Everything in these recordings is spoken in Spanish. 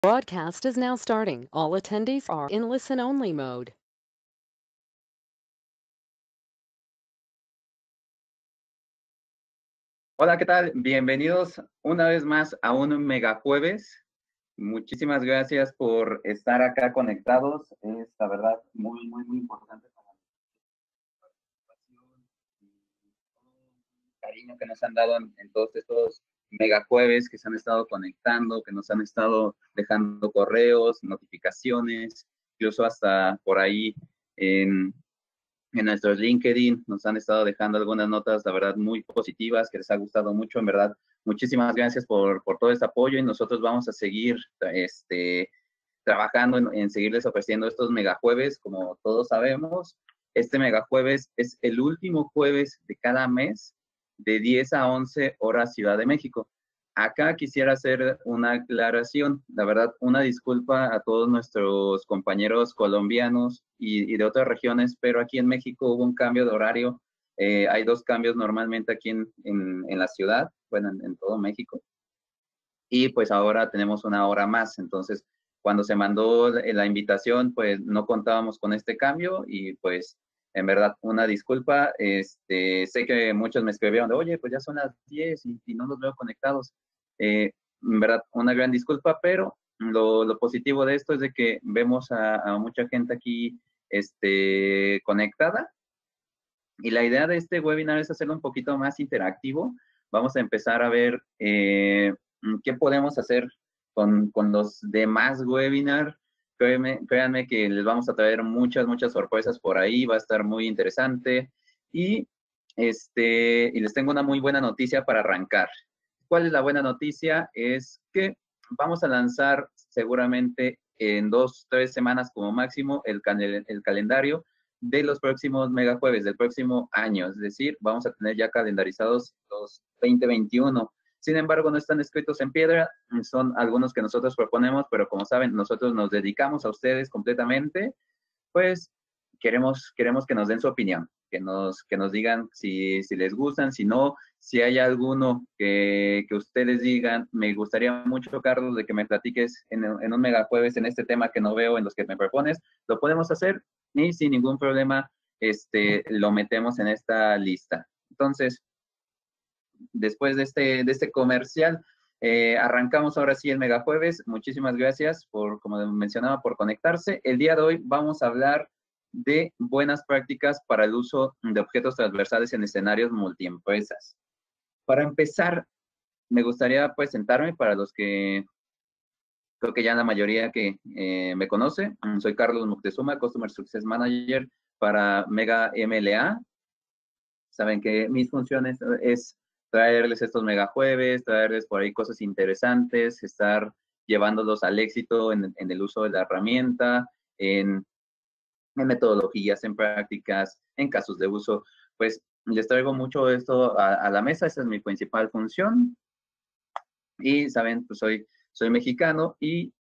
Broadcast is now starting. All attendees are in listen-only mode. Hola, ¿qué tal? Bienvenidos una vez más a un Mega Jueves. Muchísimas gracias por estar acá conectados. Es la verdad muy importante para la participación y todo el cariño que nos han dado en todos estos Mega Jueves, que se han estado conectando, que nos han estado dejando correos, notificaciones, incluso hasta por ahí en nuestros LinkedIn nos han estado dejando algunas notas, la verdad, muy positivas, que les ha gustado mucho, en verdad. Muchísimas gracias por todo este apoyo y nosotros vamos a seguir trabajando en seguirles ofreciendo estos megajueves, como todos sabemos. Este megajueves es el último jueves de cada mes de 10 a 11 horas Ciudad de México. Acá quisiera hacer una aclaración, la verdad, una disculpa a todos nuestros compañeros colombianos y de otras regiones, pero aquí en México hubo un cambio de horario. Hay dos cambios normalmente aquí en la ciudad, bueno, en todo México, y pues ahora tenemos una hora más. Entonces, cuando se mandó la invitación, pues no contábamos con este cambio y pues en verdad una disculpa. Sé que muchos me escribieron de, oye, pues ya son las 10 y no los veo conectados. En verdad, una gran disculpa, pero lo positivo de esto es de que vemos a mucha gente aquí conectada, y la idea de este webinar es hacerlo un poquito más interactivo. Vamos a empezar a ver qué podemos hacer con los demás webinars. Créanme que les vamos a traer muchas sorpresas por ahí. Va a estar muy interesante. Y les tengo una muy buena noticia para arrancar. ¿Cuál es la buena noticia? Es que vamos a lanzar seguramente en 2-3 semanas como máximo el calendario de los próximos megajueves del próximo año. Es decir, vamos a tener ya calendarizados los 2021. Sin embargo, no están escritos en piedra, son algunos que nosotros proponemos, pero como saben, nosotros nos dedicamos a ustedes completamente. Pues queremos que nos den su opinión, que nos digan si les gustan, si no, si hay alguno que ustedes digan, me gustaría mucho, Carlos, de que me platiques en un megajueves en este tema que no veo en los que me propones, lo podemos hacer y sin ningún problema lo metemos en esta lista. Entonces, después de este comercial, arrancamos ahora sí el megajueves. Muchísimas gracias como mencionaba, por conectarse. El día de hoy vamos a hablar de buenas prácticas para el uso de objetos transversales en escenarios multiempresas. Para empezar, me gustaría presentarme para los que creo que ya la mayoría que me conoce. Soy Carlos Moctezuma, Customer Success Manager para Mega MLA. Saben que mis funciones es traerles estos megajueves, traerles por ahí cosas interesantes, estar llevándolos al éxito en el uso de la herramienta, en metodologías, en prácticas, en casos de uso. Pues les traigo mucho esto a la mesa, esa es mi principal función. Y saben, pues soy mexicano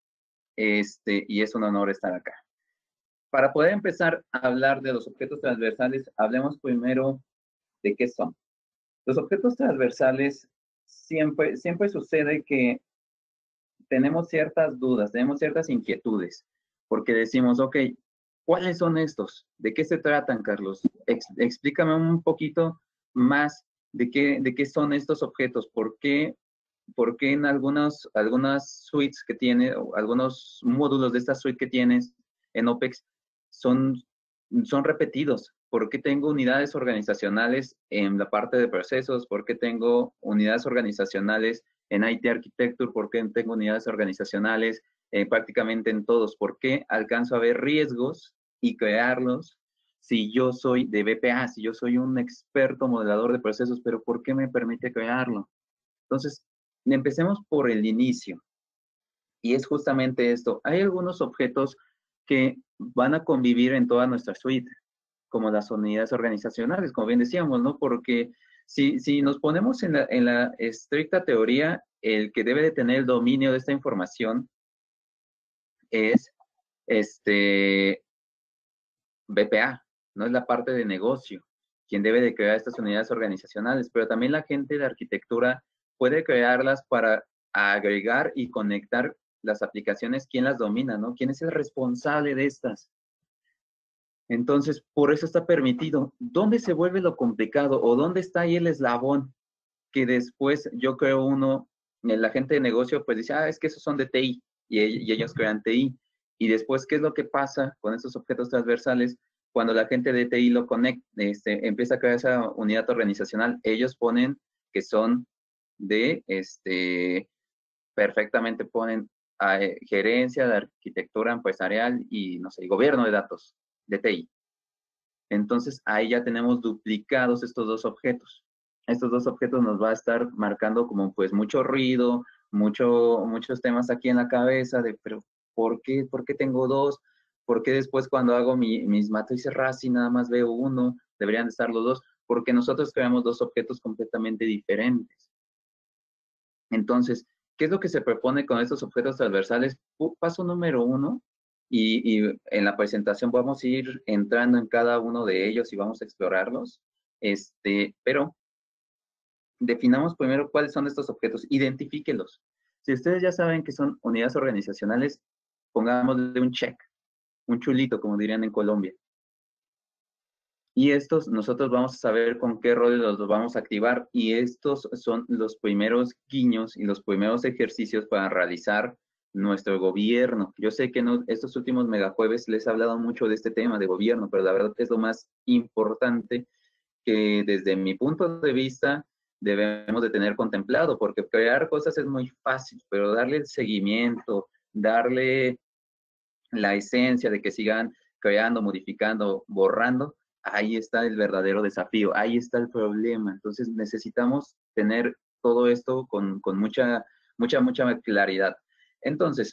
y es un honor estar acá. Para poder empezar a hablar de los objetos transversales, hablemos primero de qué son. Los objetos transversales siempre sucede que tenemos ciertas dudas, tenemos ciertas inquietudes, porque decimos, ok, ¿cuáles son estos? ¿De qué se tratan, Carlos? Explícame un poquito más de qué son estos objetos, por qué en algunas suites que tiene, o algunos módulos de esta suite que tienes en OPEX son, son repetidos. ¿Por qué tengo unidades organizacionales en la parte de procesos? ¿Por qué tengo unidades organizacionales en IT Architecture? ¿Por qué tengo unidades organizacionales prácticamente en todos? ¿Por qué alcanzo a ver riesgos y crearlos si yo soy de BPA, si yo soy un experto modelador de procesos, pero ¿por qué me permite crearlo? Entonces, empecemos por el inicio. Y es justamente esto. Hay algunos objetos que van a convivir en toda nuestra suite, como las unidades organizacionales, como bien decíamos, ¿no? Porque si nos ponemos en la estricta teoría, el que debe de tener el dominio de esta información es BPA, no es la parte de negocio, quien debe de crear estas unidades organizacionales, pero también la gente de arquitectura puede crearlas para agregar y conectar las aplicaciones, ¿quién las domina, no? ¿Quién es el responsable de estas? Entonces, por eso está permitido. ¿Dónde se vuelve lo complicado o dónde está ahí el eslabón que después yo creo la gente de negocio pues dice, es que esos son de TI y ellos crean TI. Y después, ¿qué es lo que pasa con estos objetos transversales? Cuando la gente de TI lo conecta, empieza a crear esa unidad organizacional, ellos ponen que son de, perfectamente ponen gerencia de arquitectura empresarial y, no sé, gobierno de datos de TI. Entonces, ahí ya tenemos duplicados estos dos objetos. Estos dos objetos nos va a estar marcando como pues mucho ruido, muchos temas aquí en la cabeza de, pero ¿por qué tengo dos? ¿Por qué después cuando hago mis matrices RACI nada más veo uno? Deberían de estar los dos, porque nosotros creamos dos objetos completamente diferentes. Entonces, ¿qué es lo que se propone con estos objetos transversales? Paso número uno, y en la presentación vamos a ir entrando en cada uno de ellos y vamos a explorarlos, pero definamos primero cuáles son estos objetos, identifíquelos. Si ustedes ya saben que son unidades organizacionales, pongámosle un check, un chulito, como dirían en Colombia. Y estos nosotros vamos a saber con qué roles los vamos a activar y estos son los primeros guiños y los primeros ejercicios para realizar nuestro gobierno. Yo sé que estos últimos megajueves les he hablado mucho de este tema de gobierno, pero la verdad es lo más importante que desde mi punto de vista debemos de tener contemplado, porque crear cosas es muy fácil, pero darle el seguimiento, darle la esencia de que sigan creando, modificando, borrando, ahí está el verdadero desafío, ahí está el problema. Entonces necesitamos tener todo esto con mucha claridad. Entonces,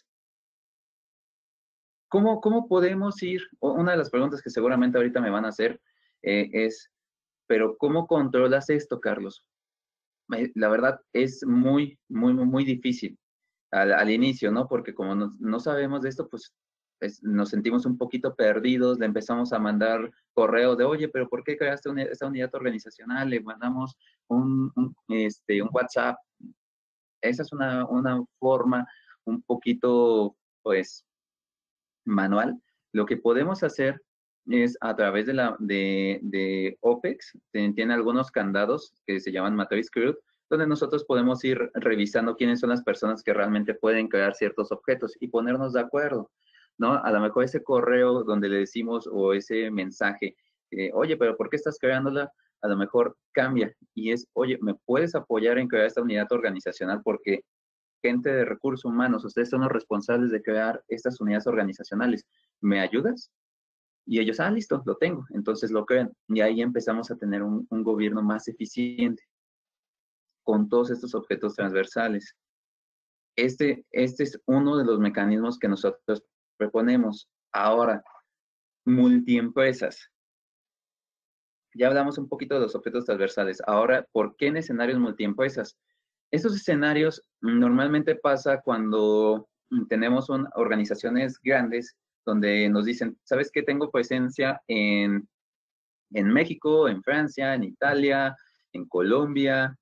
¿cómo podemos ir? Una de las preguntas que seguramente ahorita me van a hacer es, pero ¿cómo controlas esto, Carlos? La verdad es muy difícil al inicio, ¿no? Porque como no sabemos de esto, pues nos sentimos un poquito perdidos, le empezamos a mandar correos de, oye, pero ¿por qué creaste esta unidad organizacional? Le mandamos un WhatsApp. Esa es una forma un poquito, pues, manual. Lo que podemos hacer es a través de OPEX, tiene algunos candados que se llaman Matrix Group, donde nosotros podemos ir revisando quiénes son las personas que realmente pueden crear ciertos objetos y ponernos de acuerdo, ¿no? A lo mejor ese correo donde le decimos o ese mensaje, oye, pero ¿por qué estás creándola? A lo mejor cambia y es, oye, ¿me puedes apoyar en crear esta unidad organizacional? Porque gente de recursos humanos, ustedes son los responsables de crear estas unidades organizacionales. ¿Me ayudas? Y ellos, listo, lo tengo. Entonces lo crean. Y ahí empezamos a tener un gobierno más eficiente con todos estos objetos transversales. Este es uno de los mecanismos que nosotros proponemos. Ahora, multiempresas. Ya hablamos un poquito de los objetos transversales. Ahora, ¿por qué en escenarios multiempresas? Estos escenarios normalmente pasa cuando tenemos organizaciones grandes donde nos dicen, ¿sabes qué? Tengo presencia en México, en Francia, en Italia, en Colombia,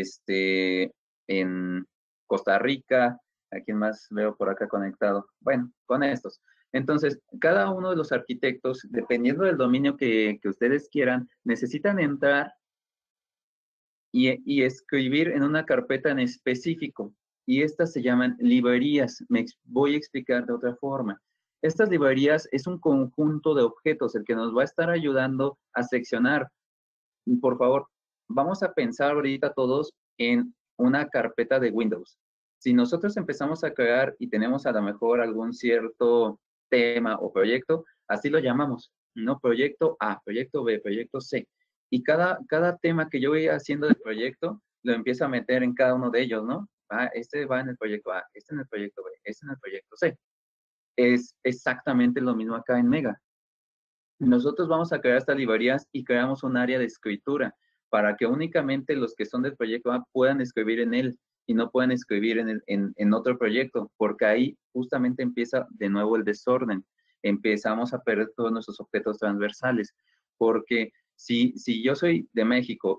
en Costa Rica. ¿A quién más veo por acá conectado? Bueno, con estos. Entonces, cada uno de los arquitectos, dependiendo del dominio que ustedes quieran, necesitan entrar y escribir en una carpeta en específico. Y estas se llaman librerías. Voy a explicar de otra forma. Estas librerías es un conjunto de objetos el que nos va a estar ayudando a seccionar. Por favor, vamos a pensar ahorita todos en una carpeta de Windows. Si nosotros empezamos a crear y tenemos a lo mejor algún cierto tema o proyecto, así lo llamamos, ¿no? Proyecto A, proyecto B, proyecto C. Y cada tema que yo voy haciendo del proyecto, lo empiezo a meter en cada uno de ellos, ¿no? Este va en el proyecto A, este en el proyecto B, este en el proyecto C. Es exactamente lo mismo acá en Mega. Nosotros vamos a crear estas librerías y creamos un área de escritura para que únicamente los que son del proyecto A puedan escribir en él y no puedan escribir en otro proyecto, porque ahí justamente empieza de nuevo el desorden. Empezamos a perder todos nuestros objetos transversales, porque si yo soy de México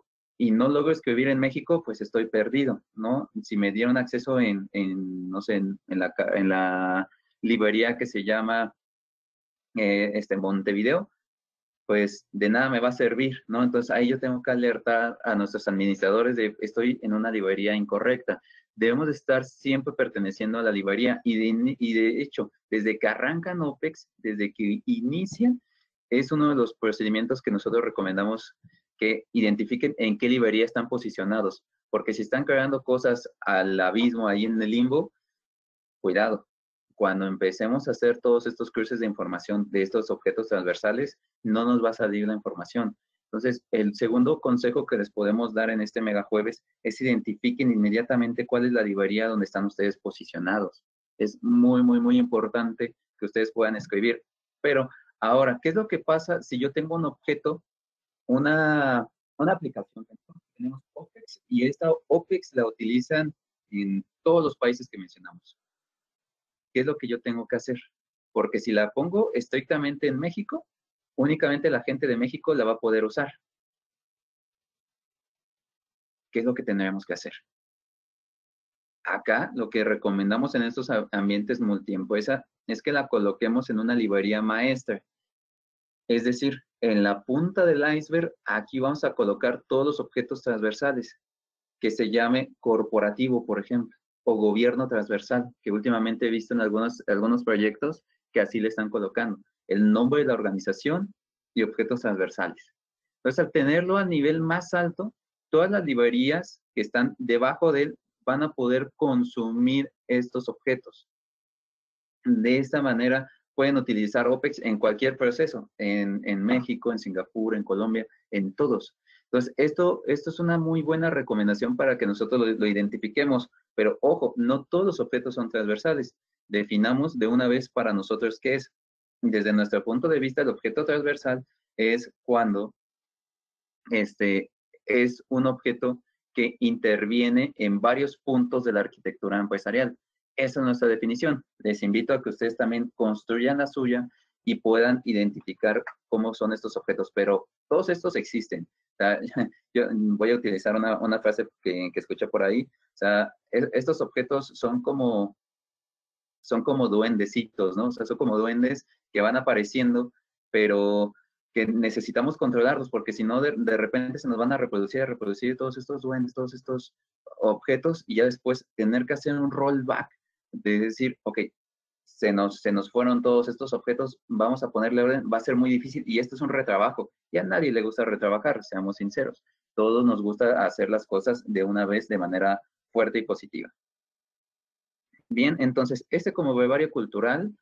y no logro escribir en México, pues estoy perdido, ¿no? Si me dieron acceso no sé, en la librería que se llama Montevideo, pues de nada me va a servir, ¿no? Entonces ahí yo tengo que alertar a nuestros administradores de estoy en una librería incorrecta. Debemos de estar siempre perteneciendo a la librería y de hecho, desde que arrancan OPEX, desde que inician, es uno de los procedimientos que nosotros recomendamos que identifiquen en qué librería están posicionados, porque si están creando cosas al abismo ahí en el limbo, cuidado. Cuando empecemos a hacer todos estos cruces de información de estos objetos transversales, no nos va a salir la información. Entonces, el segundo consejo que les podemos dar en este mega jueves es identifiquen inmediatamente cuál es la librería donde están ustedes posicionados. Es muy, muy, muy importante que ustedes puedan escribir. Pero ahora, ¿qué es lo que pasa si yo tengo un objeto, una aplicación? Tenemos OPEX y esta OPEX la utilizan en todos los países que mencionamos. ¿Qué es lo que yo tengo que hacer? Porque si la pongo estrictamente en México, únicamente la gente de México la va a poder usar. ¿Qué es lo que tendremos que hacer? Acá lo que recomendamos en estos ambientes multiempresa es que la coloquemos en una librería maestra. Es decir, en la punta del iceberg, aquí vamos a colocar todos los objetos transversales, que se llame corporativo, por ejemplo, o gobierno transversal, que últimamente he visto en algunos proyectos que así le están colocando, el nombre de la organización y objetos transversales. Entonces, al tenerlo a nivel más alto, todas las librerías que están debajo de él van a poder consumir estos objetos. De esta manera, pueden utilizar OPEX en cualquier proceso, en México, en Singapur, en Colombia, en todos. Entonces, esto es una muy buena recomendación para que nosotros lo identifiquemos, pero ojo, no todos los objetos son transversales. Definamos de una vez para nosotros qué es. Desde nuestro punto de vista, el objeto transversal es cuando es un objeto que interviene en varios puntos de la arquitectura empresarial. Esa es nuestra definición. Les invito a que ustedes también construyan la suya y puedan identificar cómo son estos objetos, pero todos estos existen. O sea, yo voy a utilizar una frase que escuché por ahí. O sea, estos objetos son como duendecitos, ¿no? O sea, son como duendes que van apareciendo, pero que necesitamos controlarlos, porque si no, de repente se nos van a reproducir todos estos duendes, todos estos objetos, y ya después tener que hacer un rollback, de decir, ok, se nos fueron todos estos objetos, vamos a ponerle orden, va a ser muy difícil, y esto es un retrabajo, y a nadie le gusta retrabajar, seamos sinceros. Todos nos gusta hacer las cosas de una vez de manera fuerte y positiva. Bien, entonces, como brevario cultural,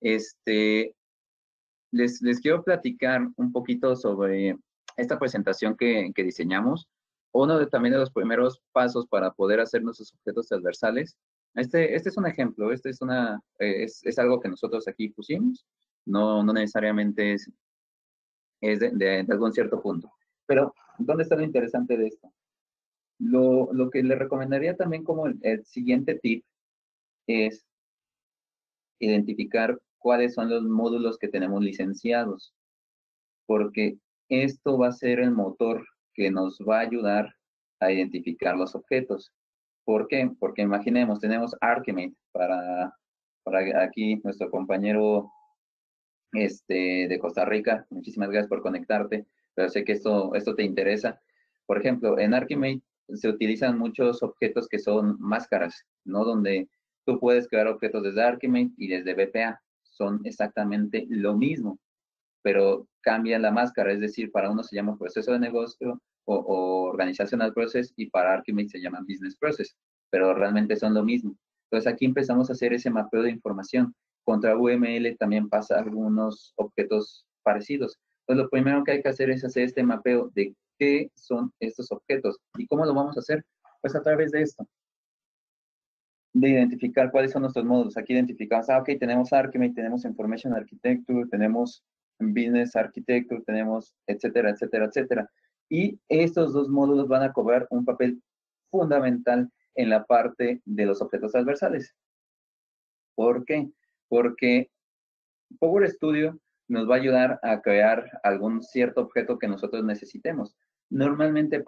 les quiero platicar un poquito sobre esta presentación que diseñamos. También de los primeros pasos para poder hacer nuestros objetos transversales. Este es un ejemplo, es algo que nosotros aquí pusimos, no necesariamente es de algún cierto punto. Pero, ¿dónde está lo interesante de esto? Lo que le recomendaría también como el siguiente tip es identificar cuáles son los módulos que tenemos licenciados, porque esto va a ser el motor que nos va a ayudar a identificar los objetos. ¿Por qué? Porque imaginemos, tenemos Archimate para aquí nuestro compañero de Costa Rica. Muchísimas gracias por conectarte, pero sé que esto te interesa. Por ejemplo, en Archimate se utilizan muchos objetos que son máscaras, ¿no? Donde tú puedes crear objetos desde Archimate y desde BPA. Son exactamente lo mismo, pero cambia la máscara, es decir, para uno se llama proceso de negocio o organizational process y para Archimate se llama business process, pero realmente son lo mismo. Entonces aquí empezamos a hacer ese mapeo de información. Contra UML también pasa algunos objetos parecidos. Entonces lo primero que hay que hacer es hacer este mapeo de qué son estos objetos. ¿Y cómo lo vamos a hacer? Pues a través de esto, de identificar cuáles son nuestros módulos. Aquí identificamos, ok, tenemos Archimate, tenemos Information Architecture, tenemos Business Architecture, tenemos etcétera, etcétera, etcétera. Y estos dos módulos van a cobrar un papel fundamental en la parte de los objetos transversales. ¿Por qué? Porque Power Studio nos va a ayudar a crear algún cierto objeto que nosotros necesitemos. Normalmente pasa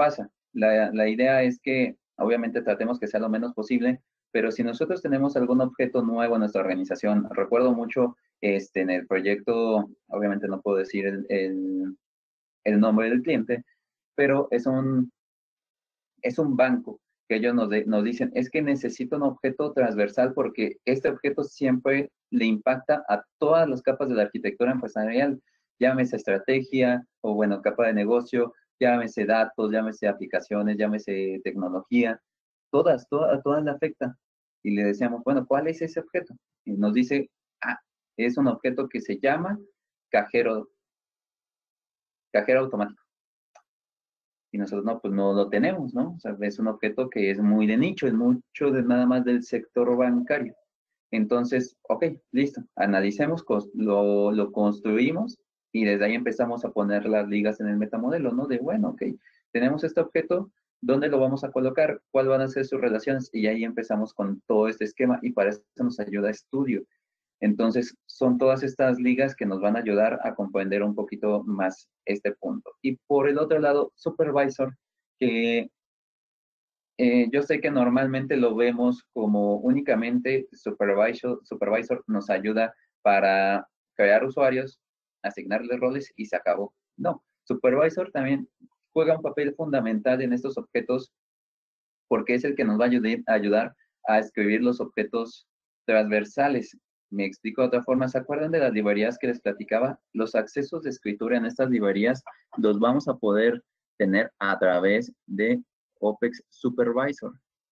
La idea es que obviamente tratemos que sea lo menos posible, pero si nosotros tenemos algún objeto nuevo en nuestra organización, recuerdo mucho en el proyecto, obviamente no puedo decir el nombre del cliente, pero es un banco que ellos nos dicen, es que necesito un objeto transversal porque este objeto siempre le impacta a todas las capas de la arquitectura empresarial, llámese estrategia o bueno, capa de negocio, llámese datos, llámese aplicaciones, llámese tecnología, todas le afecta. Y le decíamos, bueno, ¿cuál es ese objeto? Y nos dice, ah, es un objeto que se llama cajero, cajero automático. Y nosotros no, pues no lo tenemos, ¿no? O sea, es un objeto que es muy de nicho, es mucho de nada más del sector bancario. Entonces, ok, listo, analicemos, lo construimos y desde ahí empezamos a poner las ligas en el metamodelo, ¿no? De, bueno, ok, tenemos este objeto, ¿dónde lo vamos a colocar? ¿Cuáles van a ser sus relaciones? Y ahí empezamos con todo este esquema y para eso nos ayuda Studio. Entonces, son todas estas ligas que nos van a ayudar a comprender un poquito más este punto. Y por el otro lado, Supervisor, que yo sé que normalmente lo vemos como únicamente Supervisor nos ayuda para crear usuarios, asignarles roles y se acabó. No, Supervisor también juega un papel fundamental en estos objetos porque es el que nos va a ayudar a escribir los objetos transversales. Me explico de otra forma. ¿Se acuerdan de las librerías que les platicaba? Los accesos de escritura en estas librerías los vamos a poder tener a través de OPEX Supervisor.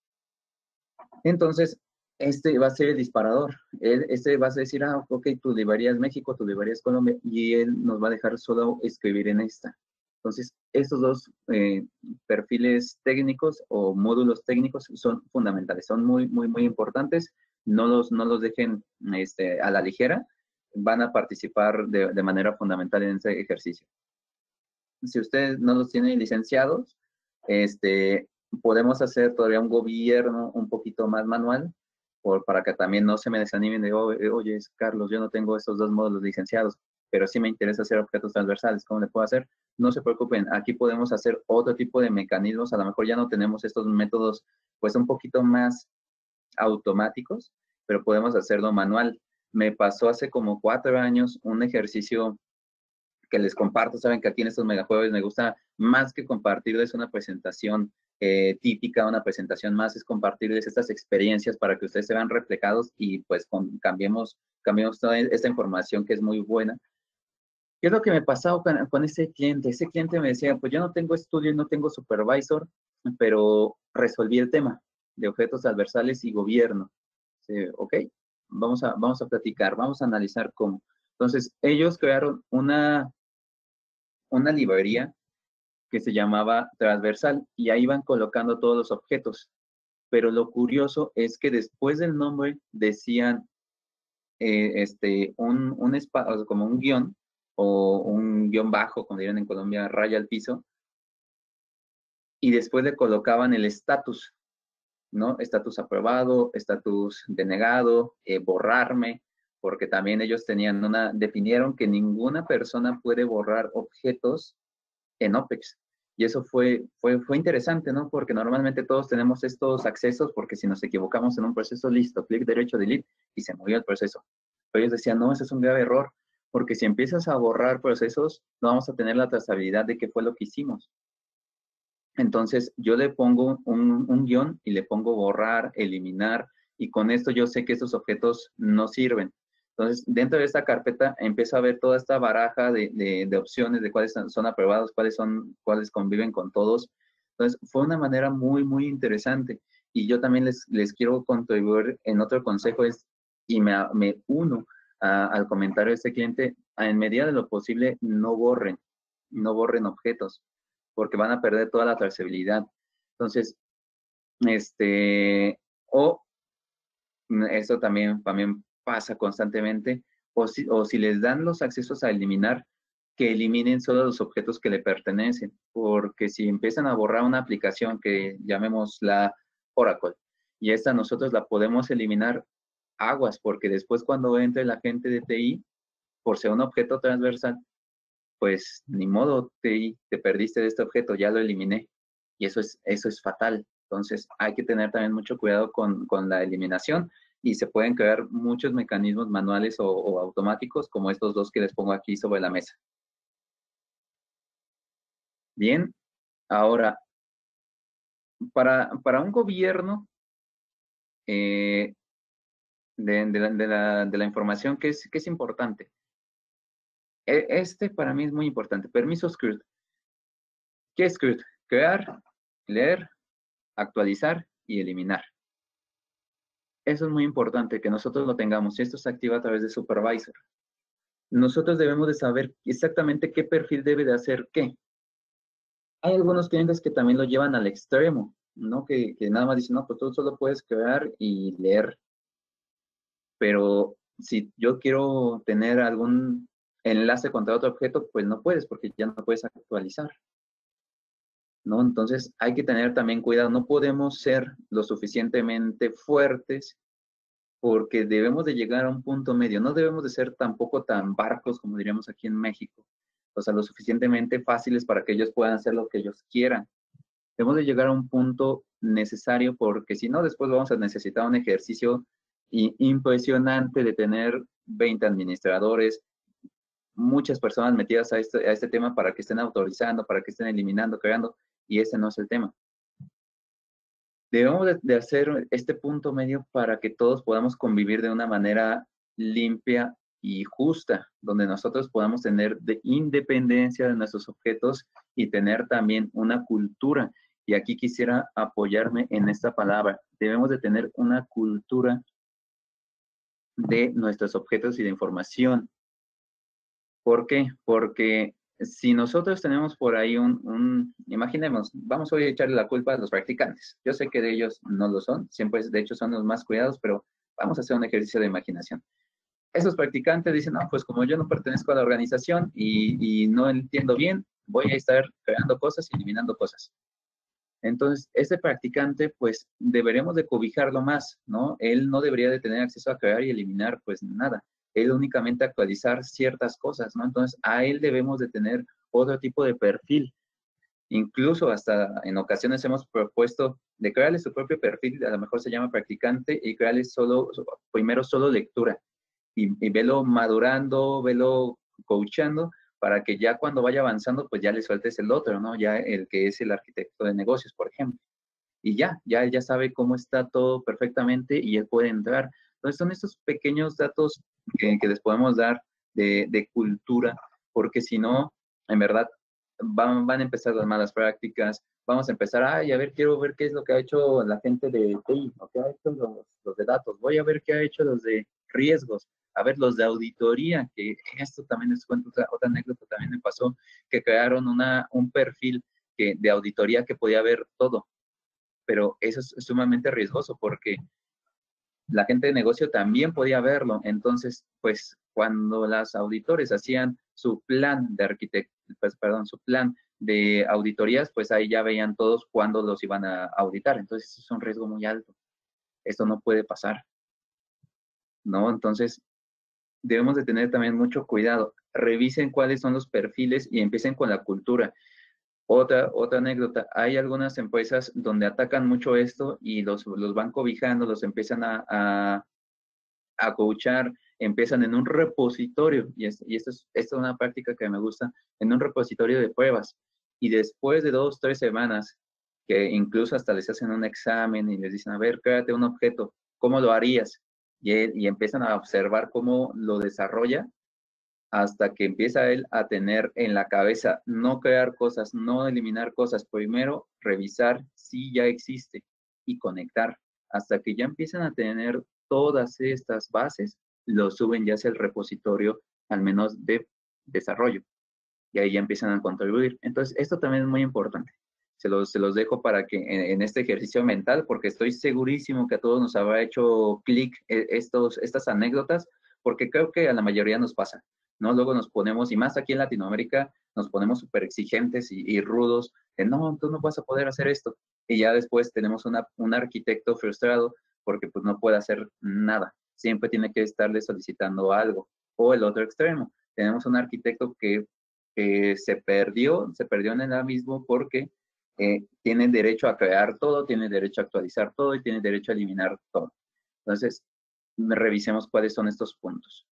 Entonces, este va a ser el disparador. Este va a decir, ah, ok, tu librería es México, tu librería es Colombia, y él nos va a dejar solo escribir en esta. Entonces, estos dos perfiles técnicos o módulos técnicos son fundamentales, son muy, muy, muy importantes. No los dejen a la ligera, van a participar de manera fundamental en ese ejercicio. Si ustedes no los tienen licenciados, podemos hacer todavía un gobierno un poquito más manual, para que también no se me desanimen de, oye, Carlos, yo no tengo estos dos módulos licenciados, pero sí me interesa hacer objetos transversales, ¿cómo le puedo hacer? No se preocupen, aquí podemos hacer otro tipo de mecanismos, a lo mejor ya no tenemos estos métodos pues un poquito más automáticos, pero podemos hacerlo manual. Me pasó hace como 4 años un ejercicio que les comparto. Saben que aquí en estos megajueves me gusta más que compartirles una presentación típica, una presentación más, es compartirles estas experiencias para que ustedes se vean reflejados y pues cambiemos toda esta información que es muy buena. ¿Qué es lo que me pasaba con ese cliente? Ese cliente me decía, pues yo no tengo estudio y no tengo supervisor, pero resolví el tema de objetos transversales y gobierno. Sí, ok, vamos a platicar, vamos a analizar cómo. Entonces, ellos crearon una librería que se llamaba transversal y ahí van colocando todos los objetos. Pero lo curioso es que después del nombre decían o sea, como un guión o un guión bajo, como dirían en Colombia, raya al piso, y después le colocaban el estatus, ¿no? Estatus aprobado, estatus denegado, borrarme, porque también ellos definieron que ninguna persona puede borrar objetos en OPEX. Y eso fue interesante, ¿no? Porque normalmente todos tenemos estos accesos, porque si nos equivocamos en un proceso, listo, clic derecho, delete, y se murió el proceso. Pero ellos decían, no, ese es un grave error, porque si empiezas a borrar procesos, no vamos a tener la trazabilidad de qué fue lo que hicimos. Entonces, yo le pongo un guión y le pongo borrar, eliminar, y con esto yo sé que estos objetos no sirven. Entonces, dentro de esta carpeta empiezo a ver toda esta baraja de opciones de cuáles son aprobados, cuáles conviven con todos. Entonces, fue una manera muy, muy interesante. Y yo también les quiero contribuir en otro consejo, y me uno al comentario de este cliente, en medida de lo posible, no borren objetos porque van a perder toda la trazabilidad. Entonces, o eso también pasa constantemente, o si les dan los accesos a eliminar, que eliminen solo los objetos que le pertenecen, porque si empiezan a borrar una aplicación que llamémosla Oracle, y esta nosotros la podemos eliminar, aguas, porque después cuando entre la gente de TI, por ser un objeto transversal, pues ni modo, TI, te perdiste de este objeto, ya lo eliminé. y eso es fatal. Entonces hay que tener también mucho cuidado con la eliminación y se pueden crear muchos mecanismos manuales o automáticos como estos dos que les pongo aquí sobre la mesa. Bien, ahora, para un gobierno eh, de la información, ¿qué es importante? Este para mí es muy importante. Permisos CRUD. ¿Qué es CRUD? Crear, leer, actualizar y eliminar. Eso es muy importante, que nosotros lo tengamos. Esto se activa a través de Supervisor. Nosotros debemos de saber exactamente qué perfil debe de hacer qué. Hay algunos clientes que también lo llevan al extremo, ¿no? Que nada más dicen, no, pues tú solo puedes crear y leer. Pero si yo quiero tener algún enlace contra otro objeto, pues no puedes, porque ya no puedes actualizar, ¿no? Entonces hay que tener también cuidado. No podemos ser lo suficientemente fuertes porque debemos de llegar a un punto medio. No debemos de ser tampoco tan barcos, como diríamos aquí en México. O sea, lo suficientemente fáciles para que ellos puedan hacer lo que ellos quieran. Debemos de llegar a un punto necesario porque si no, después vamos a necesitar un ejercicio impresionante de tener 20 administradores, muchas personas metidas a este tema para que estén autorizando, para que estén eliminando, creando, y ese no es el tema. Debemos de hacer este punto medio para que todos podamos convivir de una manera limpia y justa, donde nosotros podamos tener de independencia de nuestros objetos y tener también una cultura. Y aquí quisiera apoyarme en esta palabra. Debemos de tener una cultura de nuestros objetos y de información. ¿Por qué? Porque si nosotros tenemos por ahí imaginemos, vamos hoy a echarle la culpa a los practicantes. Yo sé que de ellos no lo son, siempre de hecho son los más cuidados, pero vamos a hacer un ejercicio de imaginación. Esos practicantes dicen, no, pues como yo no pertenezco a la organización y no entiendo bien, voy a estar creando cosas y eliminando cosas. Entonces, este practicante, pues, deberemos de cobijarlo más, ¿no? Él no debería de tener acceso a crear y eliminar, pues, nada. Él únicamente actualizar ciertas cosas, ¿no? Entonces, a él debemos de tener otro tipo de perfil. Incluso hasta en ocasiones hemos propuesto de crearle su propio perfil, a lo mejor se llama practicante, y crearle primero solo lectura. Y velo madurando, velo coachando, para que ya cuando vaya avanzando, pues ya le sueltes el otro, ¿no? Ya el que es el arquitecto de negocios, por ejemplo. Y ya él ya sabe cómo está todo perfectamente y él puede entrar. Entonces son estos pequeños datos que les podemos dar de cultura, porque si no, en verdad, van a empezar las malas prácticas, vamos a empezar, ay, a ver, quiero ver qué es lo que ha hecho la gente de TI, o qué ha hecho los de datos, voy a ver qué ha hecho los de riesgos, a ver, los de auditoría, que esto también les cuento, otra anécdota también me pasó, que crearon un perfil de auditoría que podía ver todo, pero eso es sumamente riesgoso porque la gente de negocio también podía verlo. Entonces, pues cuando las auditores hacían su plan de su plan de auditorías, pues ahí ya veían todos cuándo los iban a auditar. Entonces, eso es un riesgo muy alto. Esto no puede pasar, ¿no? Entonces, debemos de tener también mucho cuidado. Revisen cuáles son los perfiles y empiecen con la cultura. Otra anécdota, hay algunas empresas donde atacan mucho esto y los van cobijando, los empiezan a coachar, empiezan en un repositorio, y esto es una práctica que me gusta, en un repositorio de pruebas. Y después de 2, 3 semanas, que incluso hasta les hacen un examen y les dicen, a ver, créate un objeto, ¿cómo lo harías? Y empiezan a observar cómo lo desarrolla hasta que empieza él a tener en la cabeza no crear cosas, no eliminar cosas, primero revisar si ya existe y conectar, hasta que ya empiezan a tener todas estas bases, lo suben ya hacia el repositorio, al menos de desarrollo, y ahí ya empiezan a contribuir. Entonces, esto también es muy importante. Se los dejo para que en este ejercicio mental, porque estoy segurísimo que a todos nos habrá hecho clic estas anécdotas, porque creo que a la mayoría nos pasa, ¿no? Luego nos ponemos, y más aquí en Latinoamérica, nos ponemos súper exigentes y rudos, de no, tú no vas a poder hacer esto. Y ya después tenemos un arquitecto frustrado porque pues no puede hacer nada. Siempre tiene que estarle solicitando algo. O el otro extremo, tenemos un arquitecto que se perdió en el mismo porque tiene derecho a crear todo, tiene derecho a actualizar todo y tiene derecho a eliminar todo. Entonces, revisemos cuáles son estos puntos.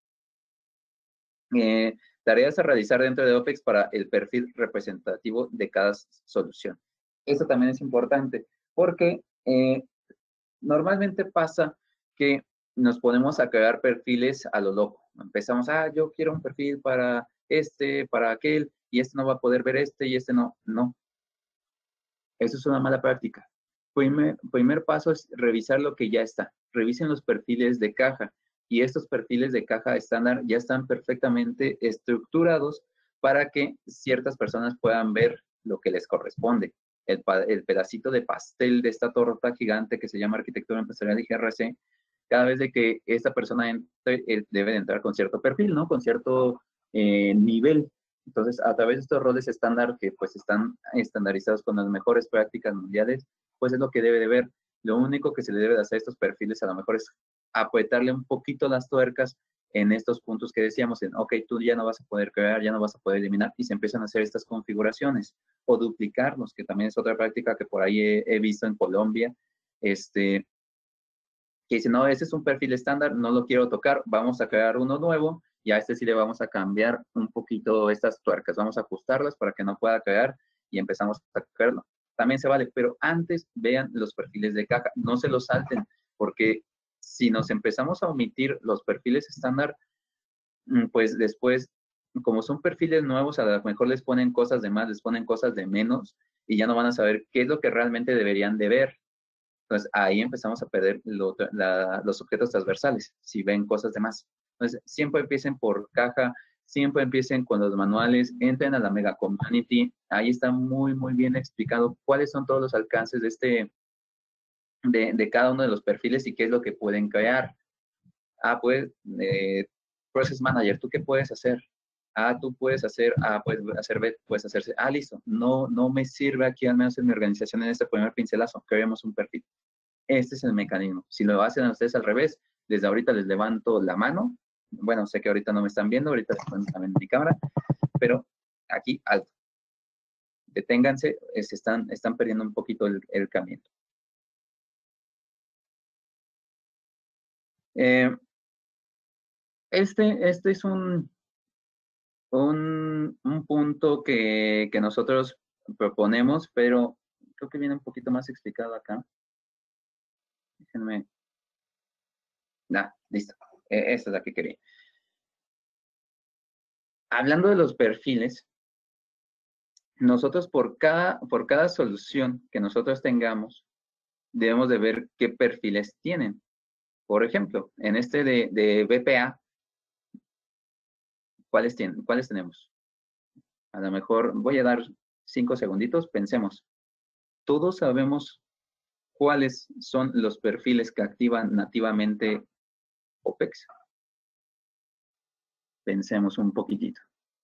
Tareas a realizar dentro de OPEX para el perfil representativo de cada solución. Eso también es importante porque normalmente pasa que nos ponemos a crear perfiles a lo loco. Empezamos, yo quiero un perfil para este, para aquel, y este no va a poder ver este y este no. No, eso es una mala práctica. Primer paso es revisar lo que ya está. Revisen los perfiles de caja. Y estos perfiles de caja estándar ya están perfectamente estructurados para que ciertas personas puedan ver lo que les corresponde. El pedacito de pastel de esta torta gigante que se llama Arquitectura Empresarial y GRC, cada vez de que esta persona entre, él debe de entrar con cierto perfil, ¿no? Con cierto nivel. Entonces, a través de estos roles estándar que pues están estandarizados con las mejores prácticas mundiales, pues es lo que debe de ver. Lo único que se le debe de hacer a estos perfiles a lo mejor es apretarle un poquito las tuercas en estos puntos que decíamos, ok, tú ya no vas a poder crear, ya no vas a poder eliminar, y se empiezan a hacer estas configuraciones, o duplicarlos, que también es otra práctica que por ahí he visto en Colombia, que dice, no, ese es un perfil estándar, no lo quiero tocar, vamos a crear uno nuevo, y a este sí le vamos a cambiar un poquito estas tuercas, vamos a ajustarlas para que no pueda crear, y empezamos a crearlo. También se vale, pero antes vean los perfiles de caja, no se los salten, porque si nos empezamos a omitir los perfiles estándar, pues después, como son perfiles nuevos, a lo mejor les ponen cosas de más, les ponen cosas de menos, y ya no van a saber qué es lo que realmente deberían de ver. Entonces, ahí empezamos a perder los objetos transversales, si ven cosas de más. Entonces, siempre empiecen por caja, siempre empiecen con los manuales, entren a la Mega Community, ahí está muy, muy bien explicado cuáles son todos los alcances de cada uno de los perfiles y qué es lo que pueden crear. Pues, Process Manager, ¿tú qué puedes hacer? Tú puedes hacer, puedes hacer B, puedes hacerse, listo. No me sirve aquí, al menos en mi organización, en este primer pincelazo, creemos un perfil. Este es el mecanismo. Si lo hacen a ustedes al revés, desde ahorita les levanto la mano. Bueno, sé que ahorita no me están viendo, ahorita les ponen también mi cámara, pero aquí alto. Deténganse, están perdiendo un poquito el camino. Este es un punto que nosotros proponemos, pero creo que viene un poquito más explicado acá. Déjenme. Listo. Esta es la que quería. Hablando de los perfiles, nosotros por cada solución que nosotros tengamos, debemos de ver qué perfiles tienen. Por ejemplo, en este de BPA, ¿cuáles tenemos? A lo mejor voy a dar 5 segunditos, pensemos. Todos sabemos cuáles son los perfiles que activan nativamente OPEX. Pensemos un poquitito.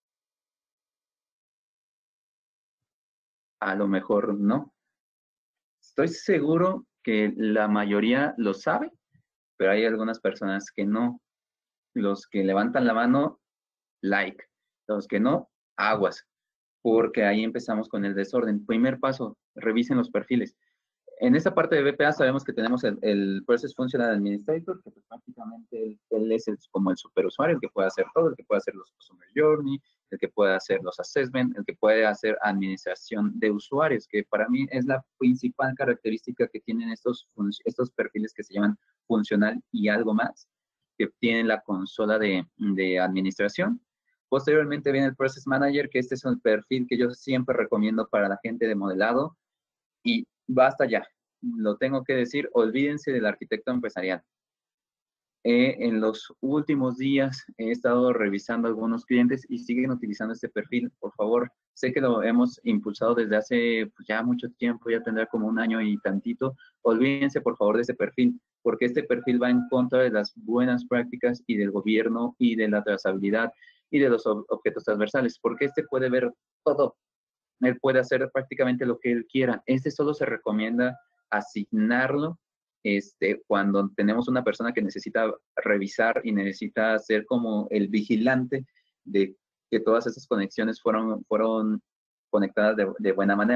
A lo mejor no. Estoy seguro que la mayoría lo sabe, pero hay algunas personas que no. Los que levantan la mano, like. Los que no, aguas. Porque ahí empezamos con el desorden. Primer paso, revisen los perfiles. En esta parte de BPA sabemos que tenemos el Process Functional Administrator, que pues prácticamente él es como el superusuario, el que puede hacer todo, el que puede hacer los Customer Journey, el que puede hacer los Assessment, el que puede hacer administración de usuarios, que para mí es la principal característica que tienen estos perfiles que se llaman funcional y algo más, que tienen la consola de administración. Posteriormente viene el Process Manager, que este es el perfil que yo siempre recomiendo para la gente de modelado, y basta ya, lo tengo que decir, olvídense del arquitecto empresarial. En los últimos días he estado revisando algunos clientes y siguen utilizando este perfil. Por favor, sé que lo hemos impulsado desde hace pues, ya mucho tiempo, ya tendrá como un año y tantito. Olvídense, por favor, de este perfil, porque este perfil va en contra de las buenas prácticas y del gobierno y de la trazabilidad y de los objetos transversales, porque este puede ver todo. Él puede hacer prácticamente lo que él quiera. Este solo se recomienda asignarlo cuando tenemos una persona que necesita revisar y necesita ser como el vigilante de que todas esas conexiones fueron conectadas de buena manera.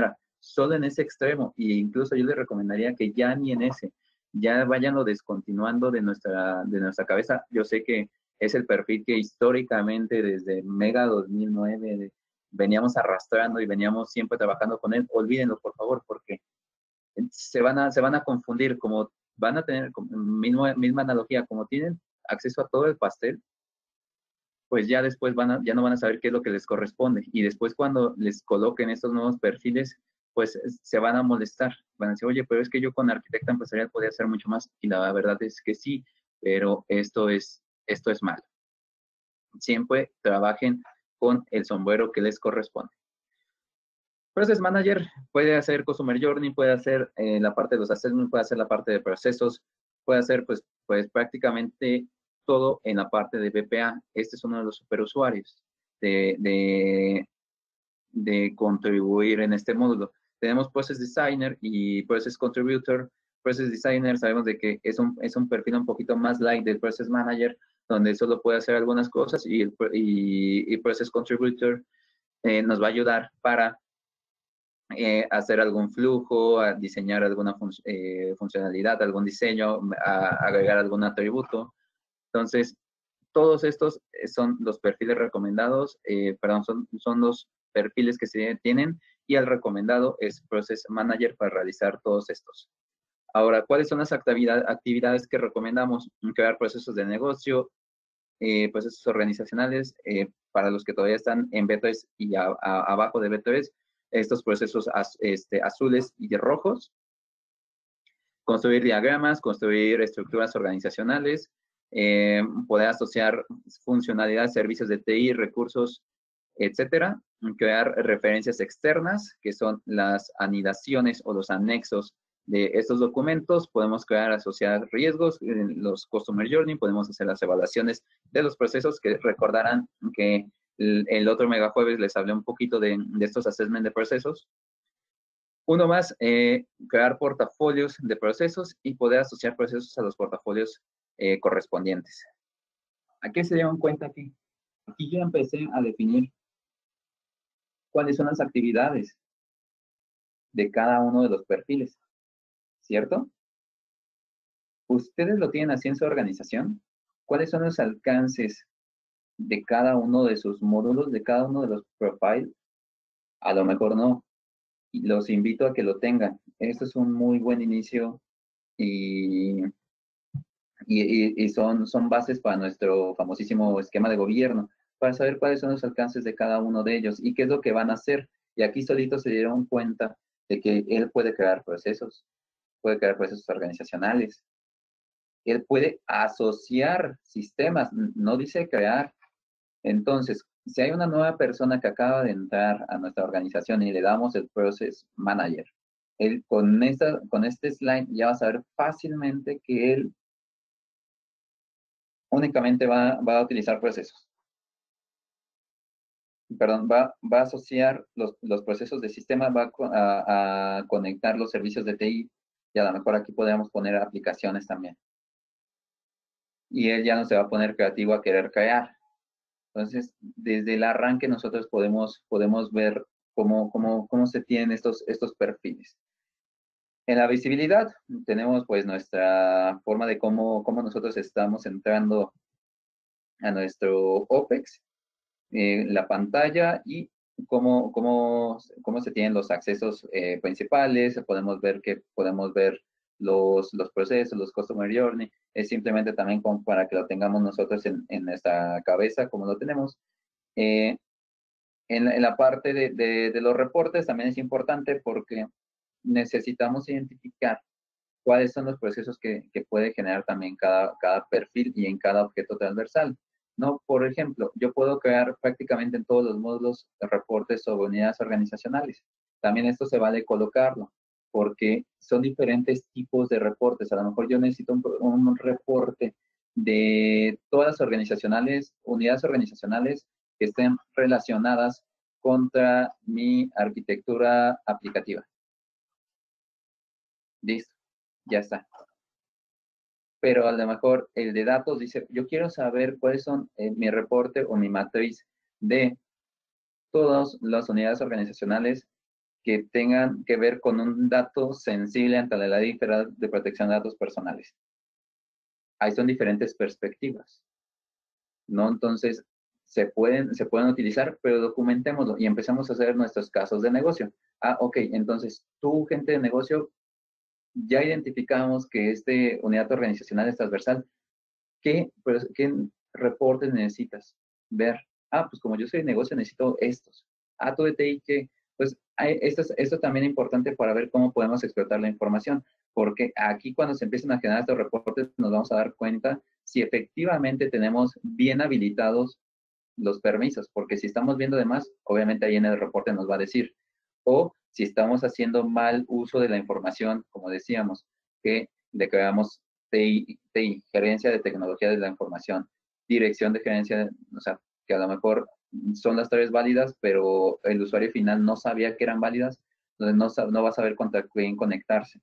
solo en ese extremo, e incluso yo les recomendaría que ya ni en ese, ya vayanlo descontinuando de nuestra cabeza. Yo sé que es el perfil que históricamente desde Mega 2009 veníamos arrastrando y veníamos siempre trabajando con él. Olvídenlo, por favor, porque se van a confundir, como van a tener misma analogía, como tienen acceso a todo el pastel, pues ya después ya no van a saber qué es lo que les corresponde. Y después cuando les coloquen estos nuevos perfiles, pues se van a molestar. Van a decir, oye, pero es que yo con arquitecta empresarial podía hacer mucho más. Y la verdad es que sí, pero esto es malo. Siempre trabajen con el sombrero que les corresponde. Process Manager puede hacer Customer Journey, puede hacer la parte de los assessments, puede hacer la parte de procesos, puede hacer pues prácticamente todo en la parte de BPA. Este es uno de los superusuarios de contribuir en este módulo. Tenemos Process Designer y Process Contributor. Process Designer sabemos de que es un perfil un poquito más light del Process Manager, donde solo puede hacer algunas cosas, y Process Contributor nos va a ayudar para hacer algún flujo, a diseñar alguna funcionalidad, algún diseño, a agregar algún atributo. Entonces, todos estos son los perfiles recomendados, perdón, son los perfiles que se tienen, y el recomendado es Process Manager para realizar todos estos. Ahora, ¿cuáles son las actividades que recomendamos? Crear procesos de negocio, procesos organizacionales, para los que todavía están en B3 y abajo de B3, estos procesos azules y rojos. Construir diagramas, construir estructuras organizacionales, poder asociar funcionalidades, servicios de TI, recursos, etcétera. Crear referencias externas, que son las anidaciones o los anexos de estos documentos. Podemos crear, asociar riesgos, los Customer Journey, podemos hacer las evaluaciones de los procesos, que recordarán que el otro mega jueves les hablé un poquito de estos assessment de procesos. Uno más, crear portafolios de procesos y poder asociar procesos a los portafolios correspondientes. ¿A qué se dieron cuenta aquí? Aquí yo empecé a definir cuáles son las actividades de cada uno de los perfiles, ¿cierto? Ustedes lo tienen así en su organización. ¿Cuáles son los alcances de cada uno de sus módulos, de cada uno de los profiles? A lo mejor no. Y los invito a que lo tengan. Esto es un muy buen inicio y son bases para nuestro famosísimo esquema de gobierno, para saber cuáles son los alcances de cada uno de ellos y qué es lo que van a hacer. Y aquí solito se dieron cuenta de que él puede crear procesos organizacionales, él puede asociar sistemas, no dice crear. Entonces, si hay una nueva persona que acaba de entrar a nuestra organización y le damos el Process Manager, él con este slide ya va a saber fácilmente que él únicamente va a utilizar procesos. Perdón, va a asociar los procesos de sistema, va a conectar los servicios de TI, y a lo mejor aquí podemos poner aplicaciones también. Y él ya no se va a poner creativo a querer crear. Entonces, desde el arranque nosotros podemos ver cómo se tienen estos perfiles. En la visibilidad tenemos pues nuestra forma de cómo nosotros estamos entrando a nuestro OPEX, la pantalla y cómo se tienen los accesos principales. Podemos ver los procesos, los Customer Journey. Es simplemente también como para que lo tengamos nosotros en nuestra cabeza, como lo tenemos. En la parte de los reportes también es importante, porque necesitamos identificar cuáles son los procesos que puede generar también cada perfil y en cada objeto transversal. ¿No? Por ejemplo, yo puedo crear prácticamente en todos los módulos reportes sobre unidades organizacionales. También esto se vale colocarlo, porque son diferentes tipos de reportes. A lo mejor yo necesito un reporte de todas las unidades organizacionales que estén relacionadas contra mi arquitectura aplicativa. Listo, ya está. Pero a lo mejor el de datos dice, yo quiero saber cuáles son mi reporte o mi matriz de todas las unidades organizacionales que tengan que ver con un dato sensible ante la Ley Federal de Protección de Datos Personales. Ahí son diferentes perspectivas, ¿no? Entonces, se pueden utilizar, pero documentémoslo y empezamos a hacer nuestros casos de negocio. Ah, ok, entonces, tú, gente de negocio, ya identificamos que unidad organizacional es transversal. ¿Qué reportes necesitas ver? Ah, pues como yo soy de negocio, necesito estos. Ah, tú de TI, que pues esto también es importante para ver cómo podemos explotar la información, porque aquí cuando se empiezan a generar estos reportes nos vamos a dar cuenta si efectivamente tenemos bien habilitados los permisos, porque si estamos viendo de más, obviamente ahí en el reporte nos va a decir, o si estamos haciendo mal uso de la información, como decíamos, que declaramos TI, Gerencia de Tecnología de la Información, Dirección de Gerencia, o sea, que a lo mejor son las tres válidas, pero el usuario final no sabía que eran válidas, entonces no va a saber contra quién conectarse.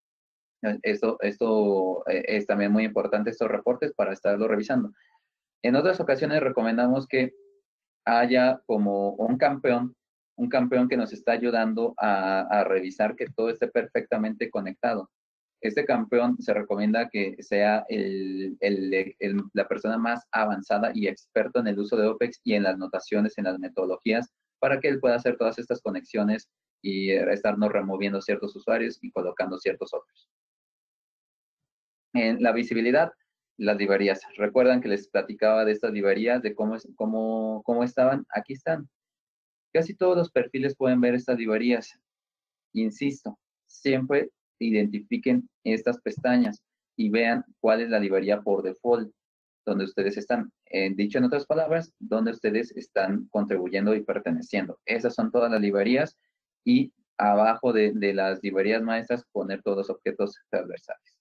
Esto es también muy importante, estos reportes, para estarlo revisando. En otras ocasiones recomendamos que haya como un campeón que nos está ayudando a revisar que todo esté perfectamente conectado. Este campeón se recomienda que sea la persona más avanzada y experta en el uso de OPEX y en las notaciones, en las metodologías, para que él pueda hacer todas estas conexiones y estarnos removiendo ciertos usuarios y colocando ciertos otros. En la visibilidad, las librerías. ¿Recuerdan que les platicaba de estas librerías, de cómo estaban? Aquí están. Casi todos los perfiles pueden ver estas librerías. Insisto, siempre identifiquen estas pestañas y vean cuál es la librería por default donde ustedes están. Dicho en otras palabras, donde ustedes están contribuyendo y perteneciendo. Esas son todas las librerías y abajo de las librerías maestras poner todos los objetos transversales.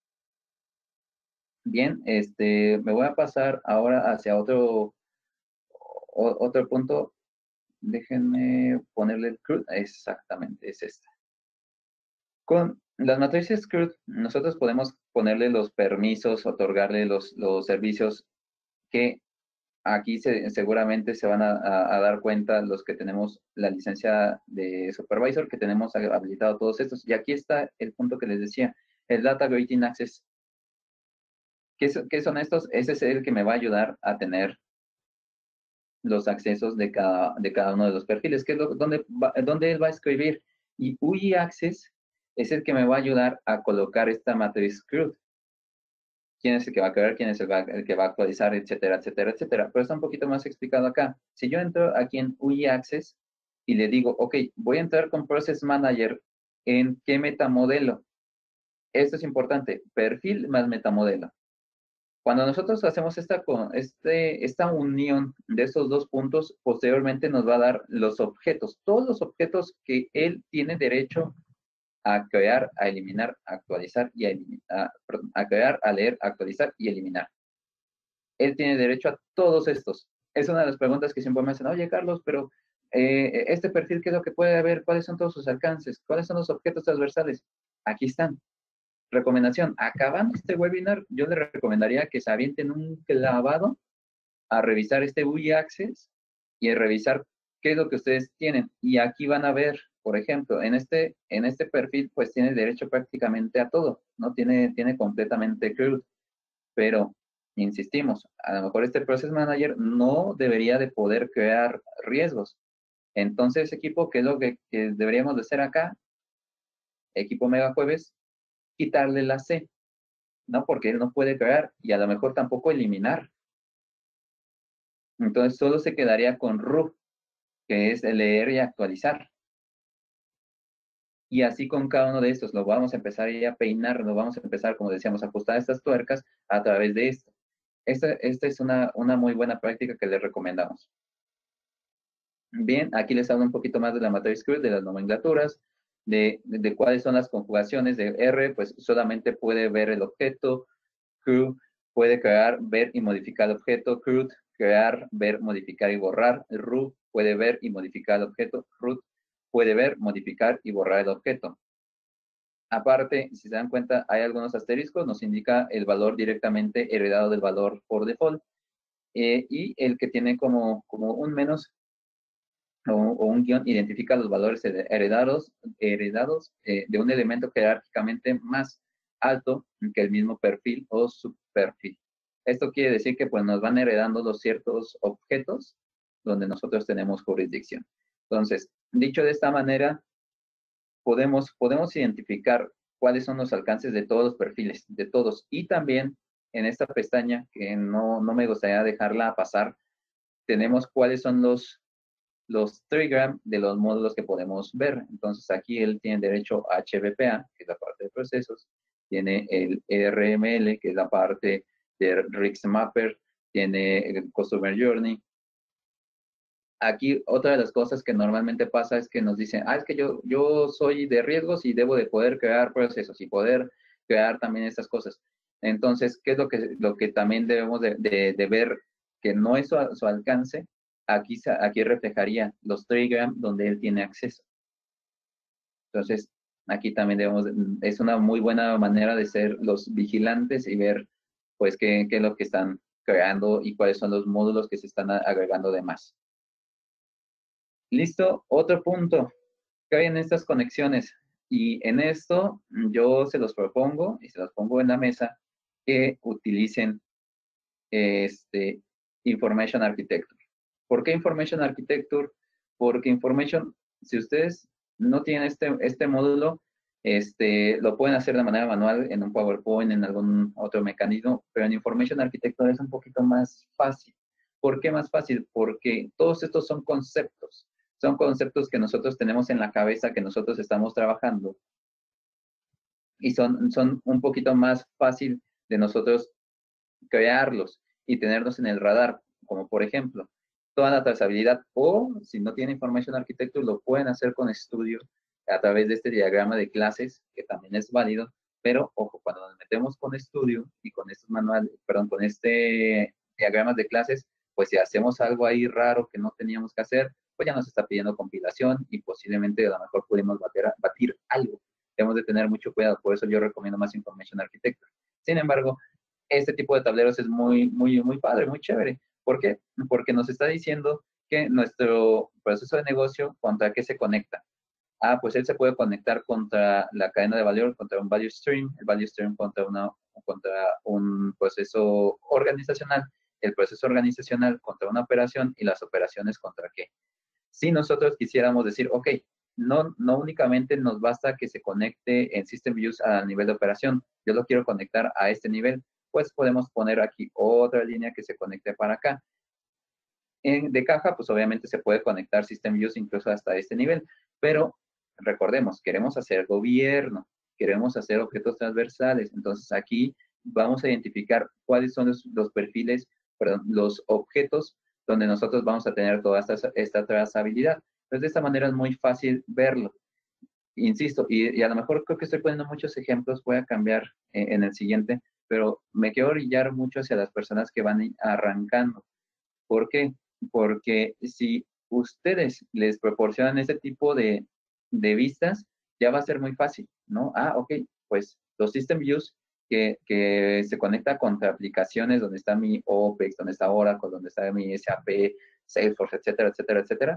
Bien, me voy a pasar ahora hacia otro punto. Déjenme ponerle el CRUD. Exactamente, es esta. Con las matrices CRUD, nosotros podemos ponerle los permisos, otorgarle los servicios que aquí seguramente se van a dar cuenta los que tenemos la licencia de supervisor, que tenemos habilitado todos estos. Y aquí está el punto que les decía, el Data Grading Access. ¿Qué son estos? Ese es el que me va a ayudar a tener los accesos de cada uno de los perfiles, que es donde él va a escribir. Y UI Access es el que me va a ayudar a colocar esta matriz CRUD. ¿Quién es el que va a crear? ¿Quién es el que va a actualizar? Etcétera, etcétera, etcétera. Pero está un poquito más explicado acá. Si yo entro aquí en UI Access y le digo, ok, voy a entrar con Process Manager, ¿en qué metamodelo? Esto es importante, perfil más metamodelo. Cuando nosotros hacemos esta unión de estos dos puntos, posteriormente nos va a dar los objetos, todos los objetos que él tiene derecho a crear, a eliminar, a actualizar y a crear, a leer, a actualizar y eliminar. Él tiene derecho a todos estos. Es una de las preguntas que siempre me hacen, oye Carlos, pero este perfil, ¿qué es lo que puede haber? ¿Cuáles son todos sus alcances? ¿Cuáles son los objetos transversales? Aquí están. Recomendación, acabando este webinar, yo le recomendaría que se avienten un clavado a revisar este UI Access y a revisar qué es lo que ustedes tienen. Y aquí van a ver, por ejemplo, en este perfil, pues tiene derecho prácticamente a todo, ¿no? Tiene completamente CRUD, pero insistimos, a lo mejor este Process Manager no debería de poder crear riesgos. Entonces, equipo, ¿qué es lo que deberíamos de hacer acá? Equipo Mega Jueves, quitarle la C, ¿no? Porque él no puede crear y a lo mejor tampoco eliminar. Entonces, solo se quedaría con RU, que es leer y actualizar. Y así con cada uno de estos, lo vamos a empezar ya a peinar, lo vamos a empezar, como decíamos, a ajustar estas tuercas a través de esto. Esta es una muy buena práctica que les recomendamos. Bien, aquí les hablo un poquito más de la matriz CRUD, de las nomenclaturas, de cuáles son las conjugaciones de R, pues solamente puede ver el objeto, CRUD puede crear, ver y modificar el objeto, CRUD, crear, ver, modificar y borrar, RU puede ver y modificar el objeto, RUT puede ver, modificar y borrar el objeto. Aparte, si se dan cuenta, hay algunos asteriscos, nos indica el valor directamente heredado del valor por default, y el que tiene como un menos o un guión identifica los valores heredados de un elemento jerárquicamente más alto que el mismo perfil o subperfil. Esto quiere decir que pues nos van heredando los ciertos objetos donde nosotros tenemos jurisdicción. Entonces, dicho de esta manera, podemos identificar cuáles son los alcances de todos los perfiles, de todos. Y también en esta pestaña, que no me gustaría dejarla pasar, tenemos cuáles son los trigram de los módulos que podemos ver. Entonces aquí él tiene derecho a HBPA, que es la parte de procesos, tiene el RML, que es la parte de Risk Mapper, tiene el Customer Journey. Aquí otra de las cosas que normalmente pasa es que nos dicen, es que yo soy de riesgos y debo de poder crear procesos y poder crear también estas cosas. Entonces, ¿qué es lo que también debemos de ver que no es su alcance? Aquí reflejaría los trigram donde él tiene acceso. Entonces, aquí también es una muy buena manera de ser los vigilantes y ver, pues, qué es lo que están creando y cuáles son los módulos que se están agregando de más. Listo, otro punto, que hay en estas conexiones. Y en esto yo se los propongo y se los pongo en la mesa que utilicen Information Architecture. ¿Por qué Information Architecture? Porque Information, si ustedes no tienen este módulo, lo pueden hacer de manera manual en un PowerPoint, en algún otro mecanismo, pero en Information Architecture es un poquito más fácil. ¿Por qué más fácil? Porque todos estos son conceptos que nosotros tenemos en la cabeza, que nosotros estamos trabajando, y son un poquito más fácil de nosotros crearlos y tenerlos en el radar, como por ejemplo, toda la trazabilidad, o si no tiene Information Architecture, lo pueden hacer con Studio a través de este diagrama de clases, que también es válido, pero ojo, cuando nos metemos con Studio y con estos manuales, perdón, con diagramas de clases, pues si hacemos algo ahí raro que no teníamos que hacer, pues ya nos está pidiendo compilación y posiblemente a lo mejor pudimos batir algo. Debemos de tener mucho cuidado, por eso yo recomiendo más Information Architecture. Sin embargo, este tipo de tableros es muy, muy, muy padre, muy chévere. ¿Por qué? Porque nos está diciendo que nuestro proceso de negocio, ¿contra qué se conecta? Pues él se puede conectar contra la cadena de valor, contra un value stream, el value stream contra un proceso organizacional, el proceso organizacional contra una operación y las operaciones contra qué. Si nosotros quisiéramos decir, ok, no únicamente nos basta que se conecte en System Views a nivel de operación, yo lo quiero conectar a este nivel, pues podemos poner aquí otra línea que se conecte para acá. De caja, pues obviamente se puede conectar System Views incluso hasta este nivel, pero recordemos, queremos hacer gobierno, queremos hacer objetos transversales, entonces aquí vamos a identificar cuáles son los perfiles, perdón, los objetos donde nosotros vamos a tener toda esta trazabilidad. Entonces, de esta manera es muy fácil verlo. Insisto, y a lo mejor creo que estoy poniendo muchos ejemplos, voy a cambiar en el siguiente, pero me quiero orillar mucho hacia las personas que van arrancando. ¿Por qué? Porque si ustedes les proporcionan ese tipo de vistas, ya va a ser muy fácil, ¿no? Ok, pues los System Views que se conecta contra aplicaciones donde está mi OPEX, donde está Oracle, donde está mi SAP, Salesforce, etcétera, etcétera, etcétera,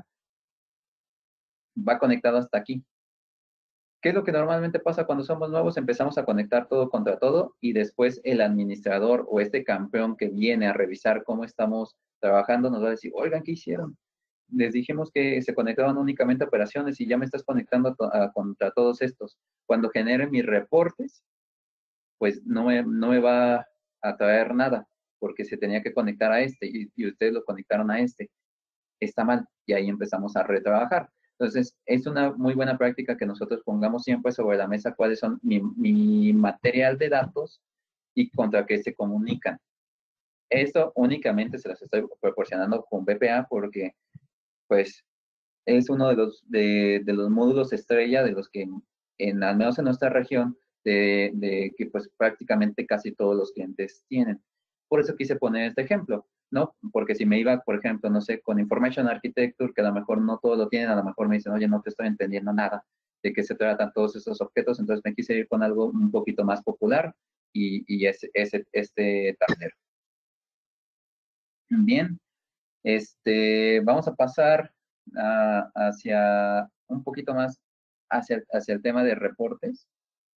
va conectado hasta aquí. ¿Qué es lo que normalmente pasa cuando somos nuevos? Empezamos a conectar todo contra todo y después el administrador o este campeón que viene a revisar cómo estamos trabajando nos va a decir, oigan, ¿qué hicieron? Les dijimos que se conectaban únicamente a operaciones y ya me estás conectando contra todos estos. Cuando genere mis reportes, pues no me va a traer nada porque se tenía que conectar a este y ustedes lo conectaron a este. Está mal y ahí empezamos a retrabajar. Entonces, es una muy buena práctica que nosotros pongamos siempre sobre la mesa cuáles son mi material de datos y contra qué se comunican. Esto únicamente se las estoy proporcionando con BPA porque, pues, es uno de los módulos estrella de los que, al menos en nuestra región, de que pues prácticamente casi todos los clientes tienen. Por eso quise poner este ejemplo, ¿no? Porque si me iba, por ejemplo, no sé, con Information Architecture, que a lo mejor no todos lo tienen, a lo mejor me dicen, oye, no te estoy entendiendo nada de qué se tratan todos esos objetos, entonces me quise ir con algo un poquito más popular y este tablero. Bien, vamos a pasar hacia un poquito más hacia el tema de reportes,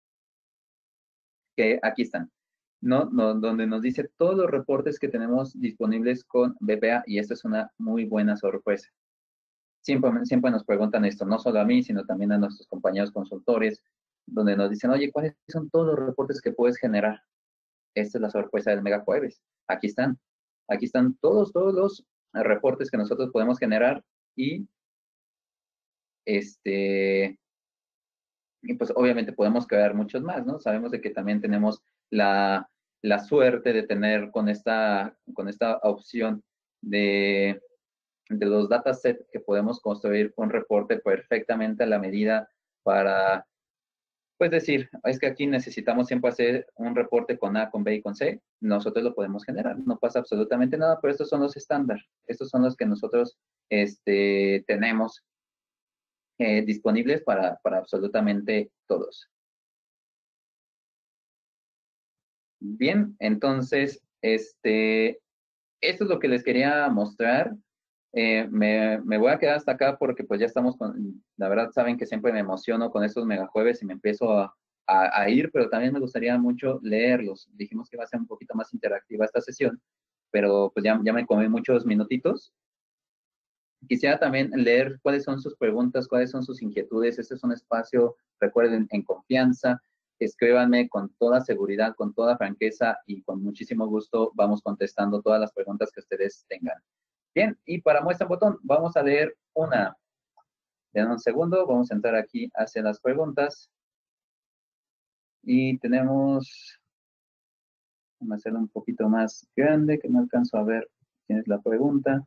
que aquí están, ¿no? Donde nos dice todos los reportes que tenemos disponibles con BPA, y esta es una muy buena sorpresa. Siempre nos preguntan esto, no solo a mí, sino también a nuestros compañeros consultores, donde nos dicen, oye, ¿cuáles son todos los reportes que puedes generar? Esta es la sorpresa del Mega Jueves. Aquí están. Aquí están todos los reportes que nosotros podemos generar y y pues obviamente podemos crear muchos más, ¿no? Sabemos de que también tenemos la suerte de tener con esta opción de los datasets que podemos construir un reporte perfectamente a la medida para, pues decir, es que aquí necesitamos siempre hacer un reporte con A, con B y con C, nosotros lo podemos generar, no pasa absolutamente nada, pero estos son los estándar, estos son los que nosotros tenemos disponibles para absolutamente todos. Bien, entonces, esto es lo que les quería mostrar. Me voy a quedar hasta acá porque pues ya estamos la verdad saben que siempre me emociono con estos megajueves y me empiezo a ir, pero también me gustaría mucho leerlos. Dijimos que va a ser un poquito más interactiva esta sesión, pero pues ya me comí muchos minutitos. Quisiera también leer cuáles son sus preguntas, cuáles son sus inquietudes. Este es un espacio, recuerden, en confianza. Escríbanme con toda seguridad, con toda franqueza y con muchísimo gusto vamos contestando todas las preguntas que ustedes tengan. Bien, y para muestra en botón, vamos a leer una. En un segundo, vamos a entrar aquí hacia las preguntas. Y tenemos, vamos a hacerlo un poquito más grande, que no alcanzo a ver quién es la pregunta.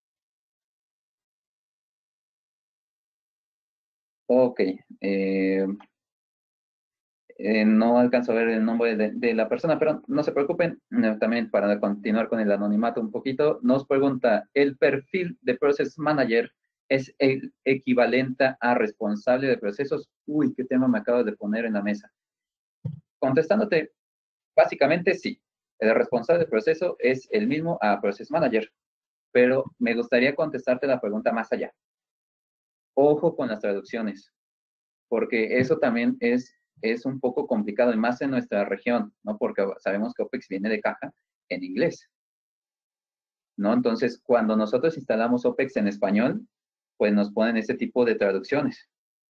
Ok, no alcanzo a ver el nombre de la persona, pero no se preocupen, también para continuar con el anonimato un poquito, nos pregunta, ¿el perfil de Process Manager es el equivalente a responsable de procesos? Uy, qué tema me acabas de poner en la mesa. Contestándote, básicamente sí, el responsable de proceso es el mismo a Process Manager, pero me gustaría contestarte la pregunta más allá. Ojo con las traducciones, porque eso también es un poco complicado, y más en nuestra región, ¿no? Porque sabemos que OPEX viene de caja en inglés, ¿no? Entonces, cuando nosotros instalamos OPEX en español, pues nos ponen este tipo de traducciones,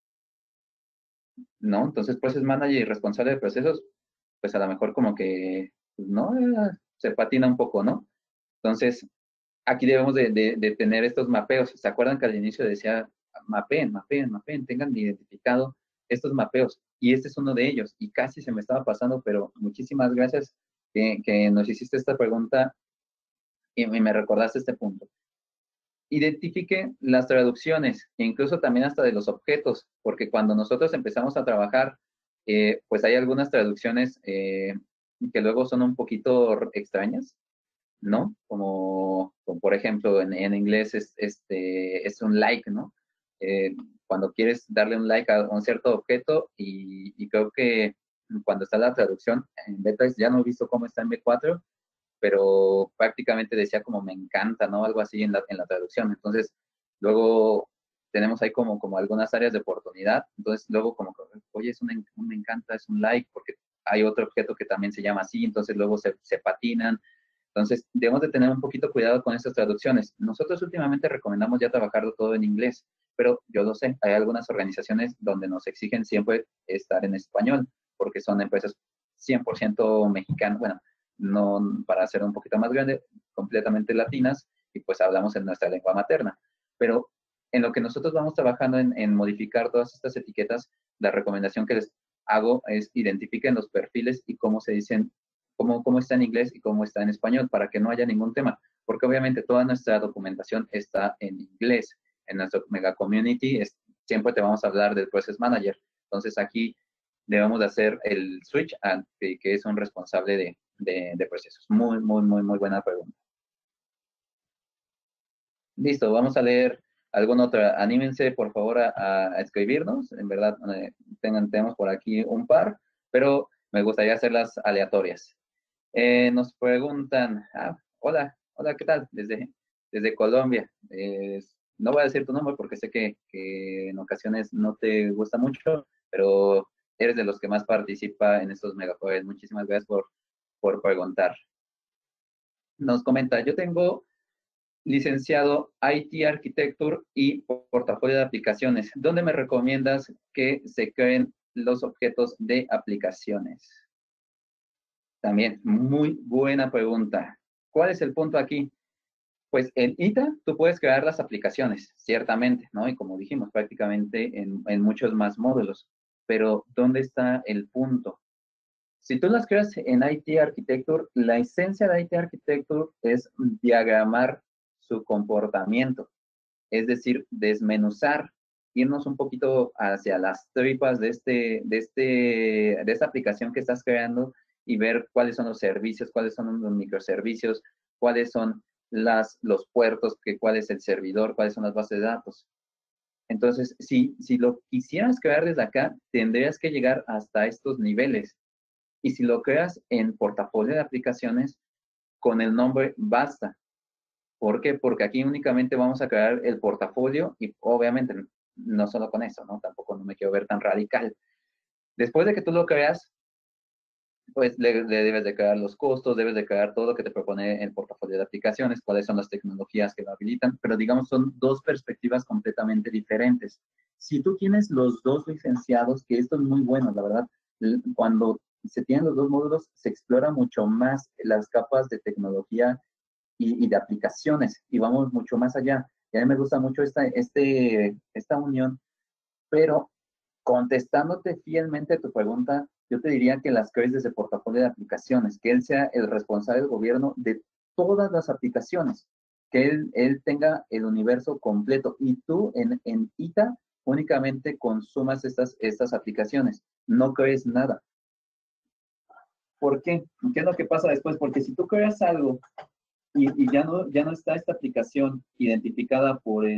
¿no? Entonces, Process Manager y responsable de procesos, pues a lo mejor como que, pues, no, se patina un poco, ¿no? Entonces, aquí debemos de tener estos mapeos. ¿Se acuerdan que al inicio decía mapeen, tengan identificado estos mapeos? Y este es uno de ellos. Y casi se me estaba pasando, pero muchísimas gracias que nos hiciste esta pregunta y me recordaste este punto. Identifique las traducciones, incluso también hasta de los objetos, porque cuando nosotros empezamos a trabajar, pues hay algunas traducciones que luego son un poquito extrañas, ¿no? Como por ejemplo, en inglés es un like, ¿no? Cuando quieres darle un like a un cierto objeto y creo que cuando está la traducción en beta, ya no he visto cómo está en B4, pero prácticamente decía como me encanta, ¿no? Algo así en la traducción. Entonces, luego tenemos ahí como algunas áreas de oportunidad. Entonces, luego como, oye, es un me encanta, es un like, porque hay otro objeto que también se llama así, entonces luego se patinan. Entonces, debemos de tener un poquito cuidado con estas traducciones. Nosotros últimamente recomendamos ya trabajarlo todo en inglés, pero yo lo sé, hay algunas organizaciones donde nos exigen siempre estar en español, porque son empresas 100% mexicanas, bueno, no para ser un poquito más grande, completamente latinas, y pues hablamos en nuestra lengua materna. Pero en lo que nosotros vamos trabajando en modificar todas estas etiquetas, la recomendación que les hago es identifiquen los perfiles y cómo se dicen, cómo está en inglés y cómo está en español, para que no haya ningún tema, porque obviamente toda nuestra documentación está en inglés. En nuestro mega community siempre te vamos a hablar del Process Manager. Entonces aquí debemos de hacer el switch a que es un responsable de procesos. Muy buena pregunta. Listo, vamos a leer alguna otra. Anímense, por favor, a escribirnos. En verdad, tenemos por aquí un par, pero me gustaría hacerlas aleatorias. Nos preguntan, hola, ¿qué tal? Desde Colombia. no voy a decir tu nombre porque sé que en ocasiones no te gusta mucho, pero eres de los que más participa en estos megapods. Muchísimas gracias por preguntar. Nos comenta, yo tengo licenciado IT Architecture y portafolio de aplicaciones. ¿Dónde me recomiendas que se creen los objetos de aplicaciones? También, muy buena pregunta. ¿Cuál es el punto aquí? Pues en ITA tú puedes crear las aplicaciones, ciertamente, ¿no? Y como dijimos, prácticamente en muchos más módulos. Pero, ¿dónde está el punto? Si tú las creas en IT Architecture, la esencia de IT Architecture es diagramar su comportamiento, es decir, desmenuzar, irnos un poquito hacia las tripas de esta aplicación que estás creando y ver cuáles son los servicios, cuáles son los microservicios, cuáles son los puertos, cuál es el servidor, cuáles son las bases de datos. Entonces, si lo quisieras crear desde acá, tendrías que llegar hasta estos niveles. Y si lo creas en portafolio de aplicaciones, con el nombre basta. ¿Por qué? Porque aquí únicamente vamos a crear el portafolio y obviamente no solo con eso, ¿no? Tampoco no me quiero ver tan radical. Después de que tú lo creas, pues le debes de crear los costos, debes de crear todo lo que te propone el portafolio de aplicaciones, cuáles son las tecnologías que lo habilitan, pero digamos son dos perspectivas completamente diferentes. Si tú tienes los dos licenciados, que esto es muy bueno, la verdad, cuando se tienen los dos módulos, se explora mucho más las capas de tecnología y de aplicaciones, y vamos mucho más allá. Y a mí me gusta mucho esta unión, pero contestándote fielmente a tu pregunta, yo te diría que las crees desde portafolio de aplicaciones, que él sea el responsable del gobierno de todas las aplicaciones, que él tenga el universo completo y tú en ITA únicamente consumas estas aplicaciones, no crees nada. ¿Por qué? ¿Qué es lo que pasa después? Porque si tú creas algo y ya no está esta aplicación identificada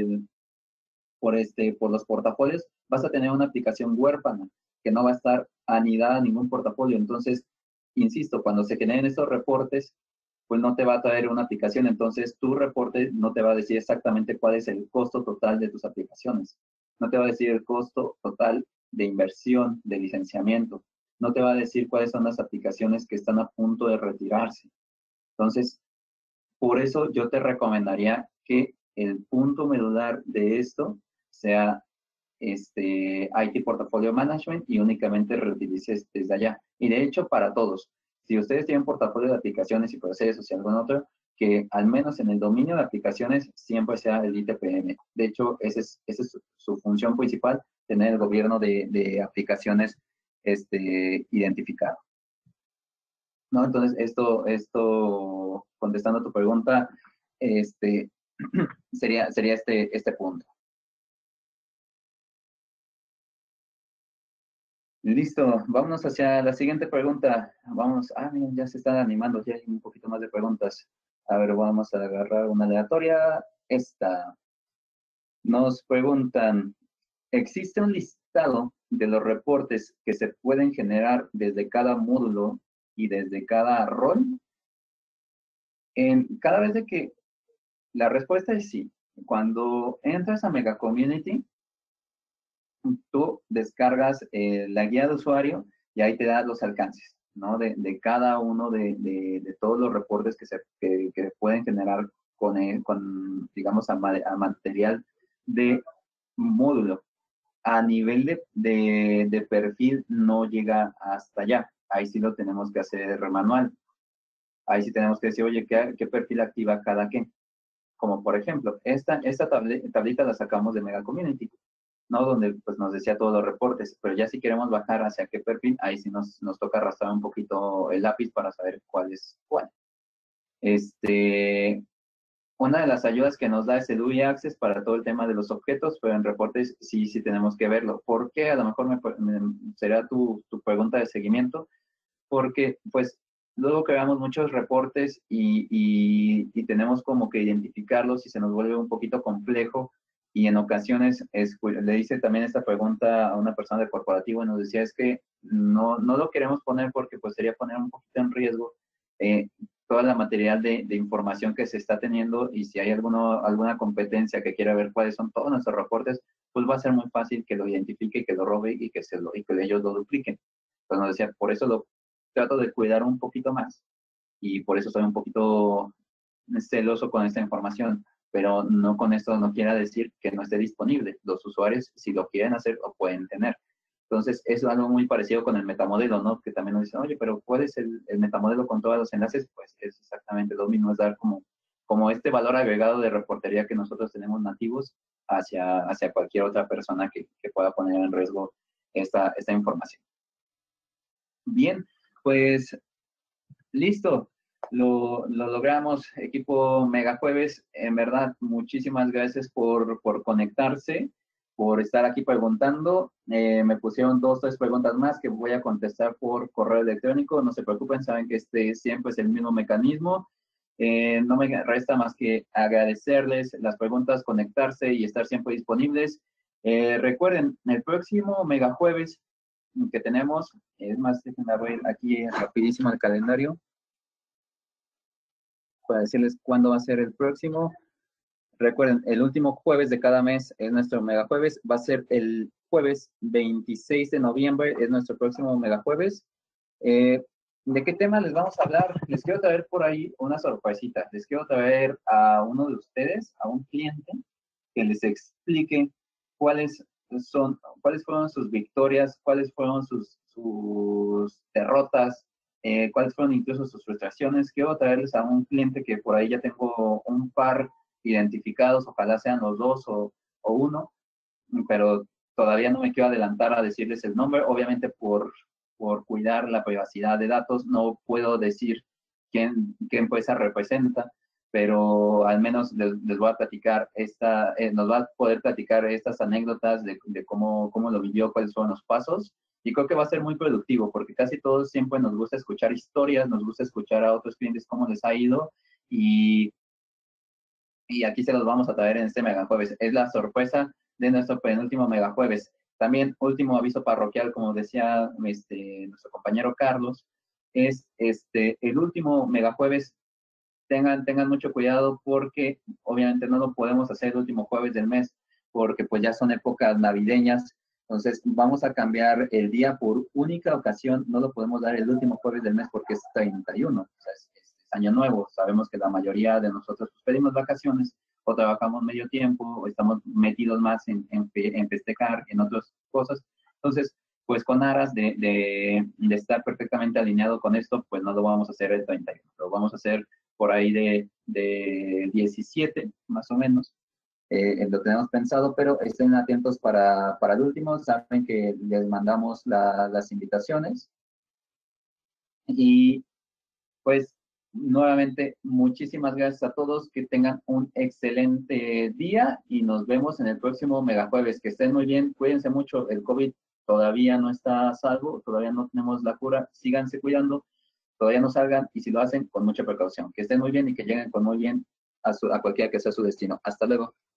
por los portafolios, vas a tener una aplicación huérfana que no va a estar anidada en ningún portafolio. Entonces, insisto, cuando se generen estos reportes, pues no te va a traer una aplicación. Entonces, tu reporte no te va a decir exactamente cuál es el costo total de tus aplicaciones. No te va a decir el costo total de inversión, de licenciamiento. No te va a decir cuáles son las aplicaciones que están a punto de retirarse. Entonces, por eso yo te recomendaría que el punto medular de esto sea IT Portfolio Management y únicamente reutilices desde allá. Y de hecho, para todos, si ustedes tienen portafolio de aplicaciones y procesos y algún otro, que al menos en el dominio de aplicaciones siempre sea el ITPM. De hecho, esa es su función principal, tener el gobierno de aplicaciones identificado. ¿No? Entonces, contestando a tu pregunta, sería este punto. Listo, vámonos hacia la siguiente pregunta. Vamos, miren, ya se están animando, ya hay un poquito más de preguntas. A ver, vamos a agarrar una aleatoria. Esta. Nos preguntan, ¿existe un listado de los reportes que se pueden generar desde cada módulo y desde cada rol? Cada vez de que la respuesta es sí. Cuando entras a Mega Community, tú descargas la guía de usuario y ahí te da los alcances, ¿no? De cada uno de todos los reportes que pueden generar digamos, a material de módulo. A nivel de perfil no llega hasta allá. Ahí sí lo tenemos que hacer manual. Ahí sí tenemos que decir, oye, ¿qué perfil activa cada qué? Como por ejemplo, esta tablita la sacamos de Mega Community, ¿no? Donde pues nos decía todos los reportes, pero ya si queremos bajar hacia qué perfil, ahí sí nos toca arrastrar un poquito el lápiz para saber cuál es cuál. Una de las ayudas que nos da es el UI Access para todo el tema de los objetos, pero en reportes sí tenemos que verlo. ¿Por qué? A lo mejor será tu pregunta de seguimiento, porque pues luego creamos muchos reportes y tenemos como que identificarlos y se nos vuelve un poquito complejo y en ocasiones le hice también esta pregunta a una persona del corporativo y nos decía es que no lo queremos poner porque pues sería poner un poquito en riesgo toda la material de información que se está teniendo, y si hay alguna competencia que quiera ver cuáles son todos nuestros reportes, pues va a ser muy fácil que lo identifique, que lo robe y que ellos lo dupliquen. Entonces, nos decía, por eso lo trato de cuidar un poquito más y por eso soy un poquito celoso con esta información, pero no con esto no quiera decir que no esté disponible. Los usuarios, si lo quieren hacer, lo pueden tener. Entonces, es algo muy parecido con el metamodelo, ¿no? Que también nos dicen, oye, pero ¿cuál es el metamodelo con todos los enlaces? Pues es exactamente lo mismo, es dar como este valor agregado de reportería que nosotros tenemos nativos hacia cualquier otra persona que pueda poner en riesgo esta información. Bien, pues listo, lo logramos, equipo Mega Jueves. En verdad, muchísimas gracias por conectarse, por estar aquí preguntando. Me pusieron 2, 3 preguntas más que voy a contestar por correo electrónico. No se preocupen, saben que este siempre es el mismo mecanismo. No me resta más que agradecerles las preguntas, conectarse y estar siempre disponibles. Recuerden, el próximo Mega Jueves que tenemos, es más, déjenme ver aquí rapidísimo el calendario para decirles cuándo va a ser el próximo. Recuerden, el último jueves de cada mes es nuestro mega jueves, va a ser el jueves 26 de noviembre, es nuestro próximo mega jueves. ¿De qué tema les vamos a hablar? Les quiero traer por ahí una sorpresita. Les quiero traer a uno de ustedes, a un cliente, que les explique cuáles fueron sus victorias, cuáles fueron sus derrotas, cuáles fueron incluso sus frustraciones. Quiero traerles a un cliente que por ahí ya tengo un par identificados, ojalá sean los 2 o uno, pero todavía no me quiero adelantar a decirles el nombre, obviamente por cuidar la privacidad de datos, no puedo decir qué empresa representa, pero al menos les voy a platicar nos va a poder platicar estas anécdotas de cómo lo vivió, cuáles fueron los pasos, y creo que va a ser muy productivo, porque casi todos siempre nos gusta escuchar historias, nos gusta escuchar a otros clientes cómo les ha ido, y aquí se los vamos a traer en este mega jueves. Es la sorpresa de nuestro penúltimo mega jueves. También, último aviso parroquial, como decía nuestro compañero Carlos, es el último mega jueves. Tengan mucho cuidado porque obviamente no lo podemos hacer el último jueves del mes porque pues ya son épocas navideñas. Entonces vamos a cambiar el día por única ocasión. No lo podemos dar el último jueves del mes porque es 31. O sea, es año nuevo. Sabemos que la mayoría de nosotros pues, pedimos vacaciones o trabajamos medio tiempo o estamos metidos más en festejar, en otras cosas. Entonces, pues con aras de estar perfectamente alineado con esto, pues no lo vamos a hacer el 31. Lo vamos a hacer por ahí de 17, más o menos. Lo tenemos pensado, pero estén atentos para el último. Saben que les mandamos las invitaciones. Y pues nuevamente, muchísimas gracias a todos. Que tengan un excelente día y nos vemos en el próximo Mega Jueves. Que estén muy bien, cuídense mucho. El COVID todavía no está a salvo, todavía no tenemos la cura. Síganse cuidando, todavía no salgan y si lo hacen, con mucha precaución. Que estén muy bien y que lleguen con muy bien a cualquiera que sea su destino. Hasta luego.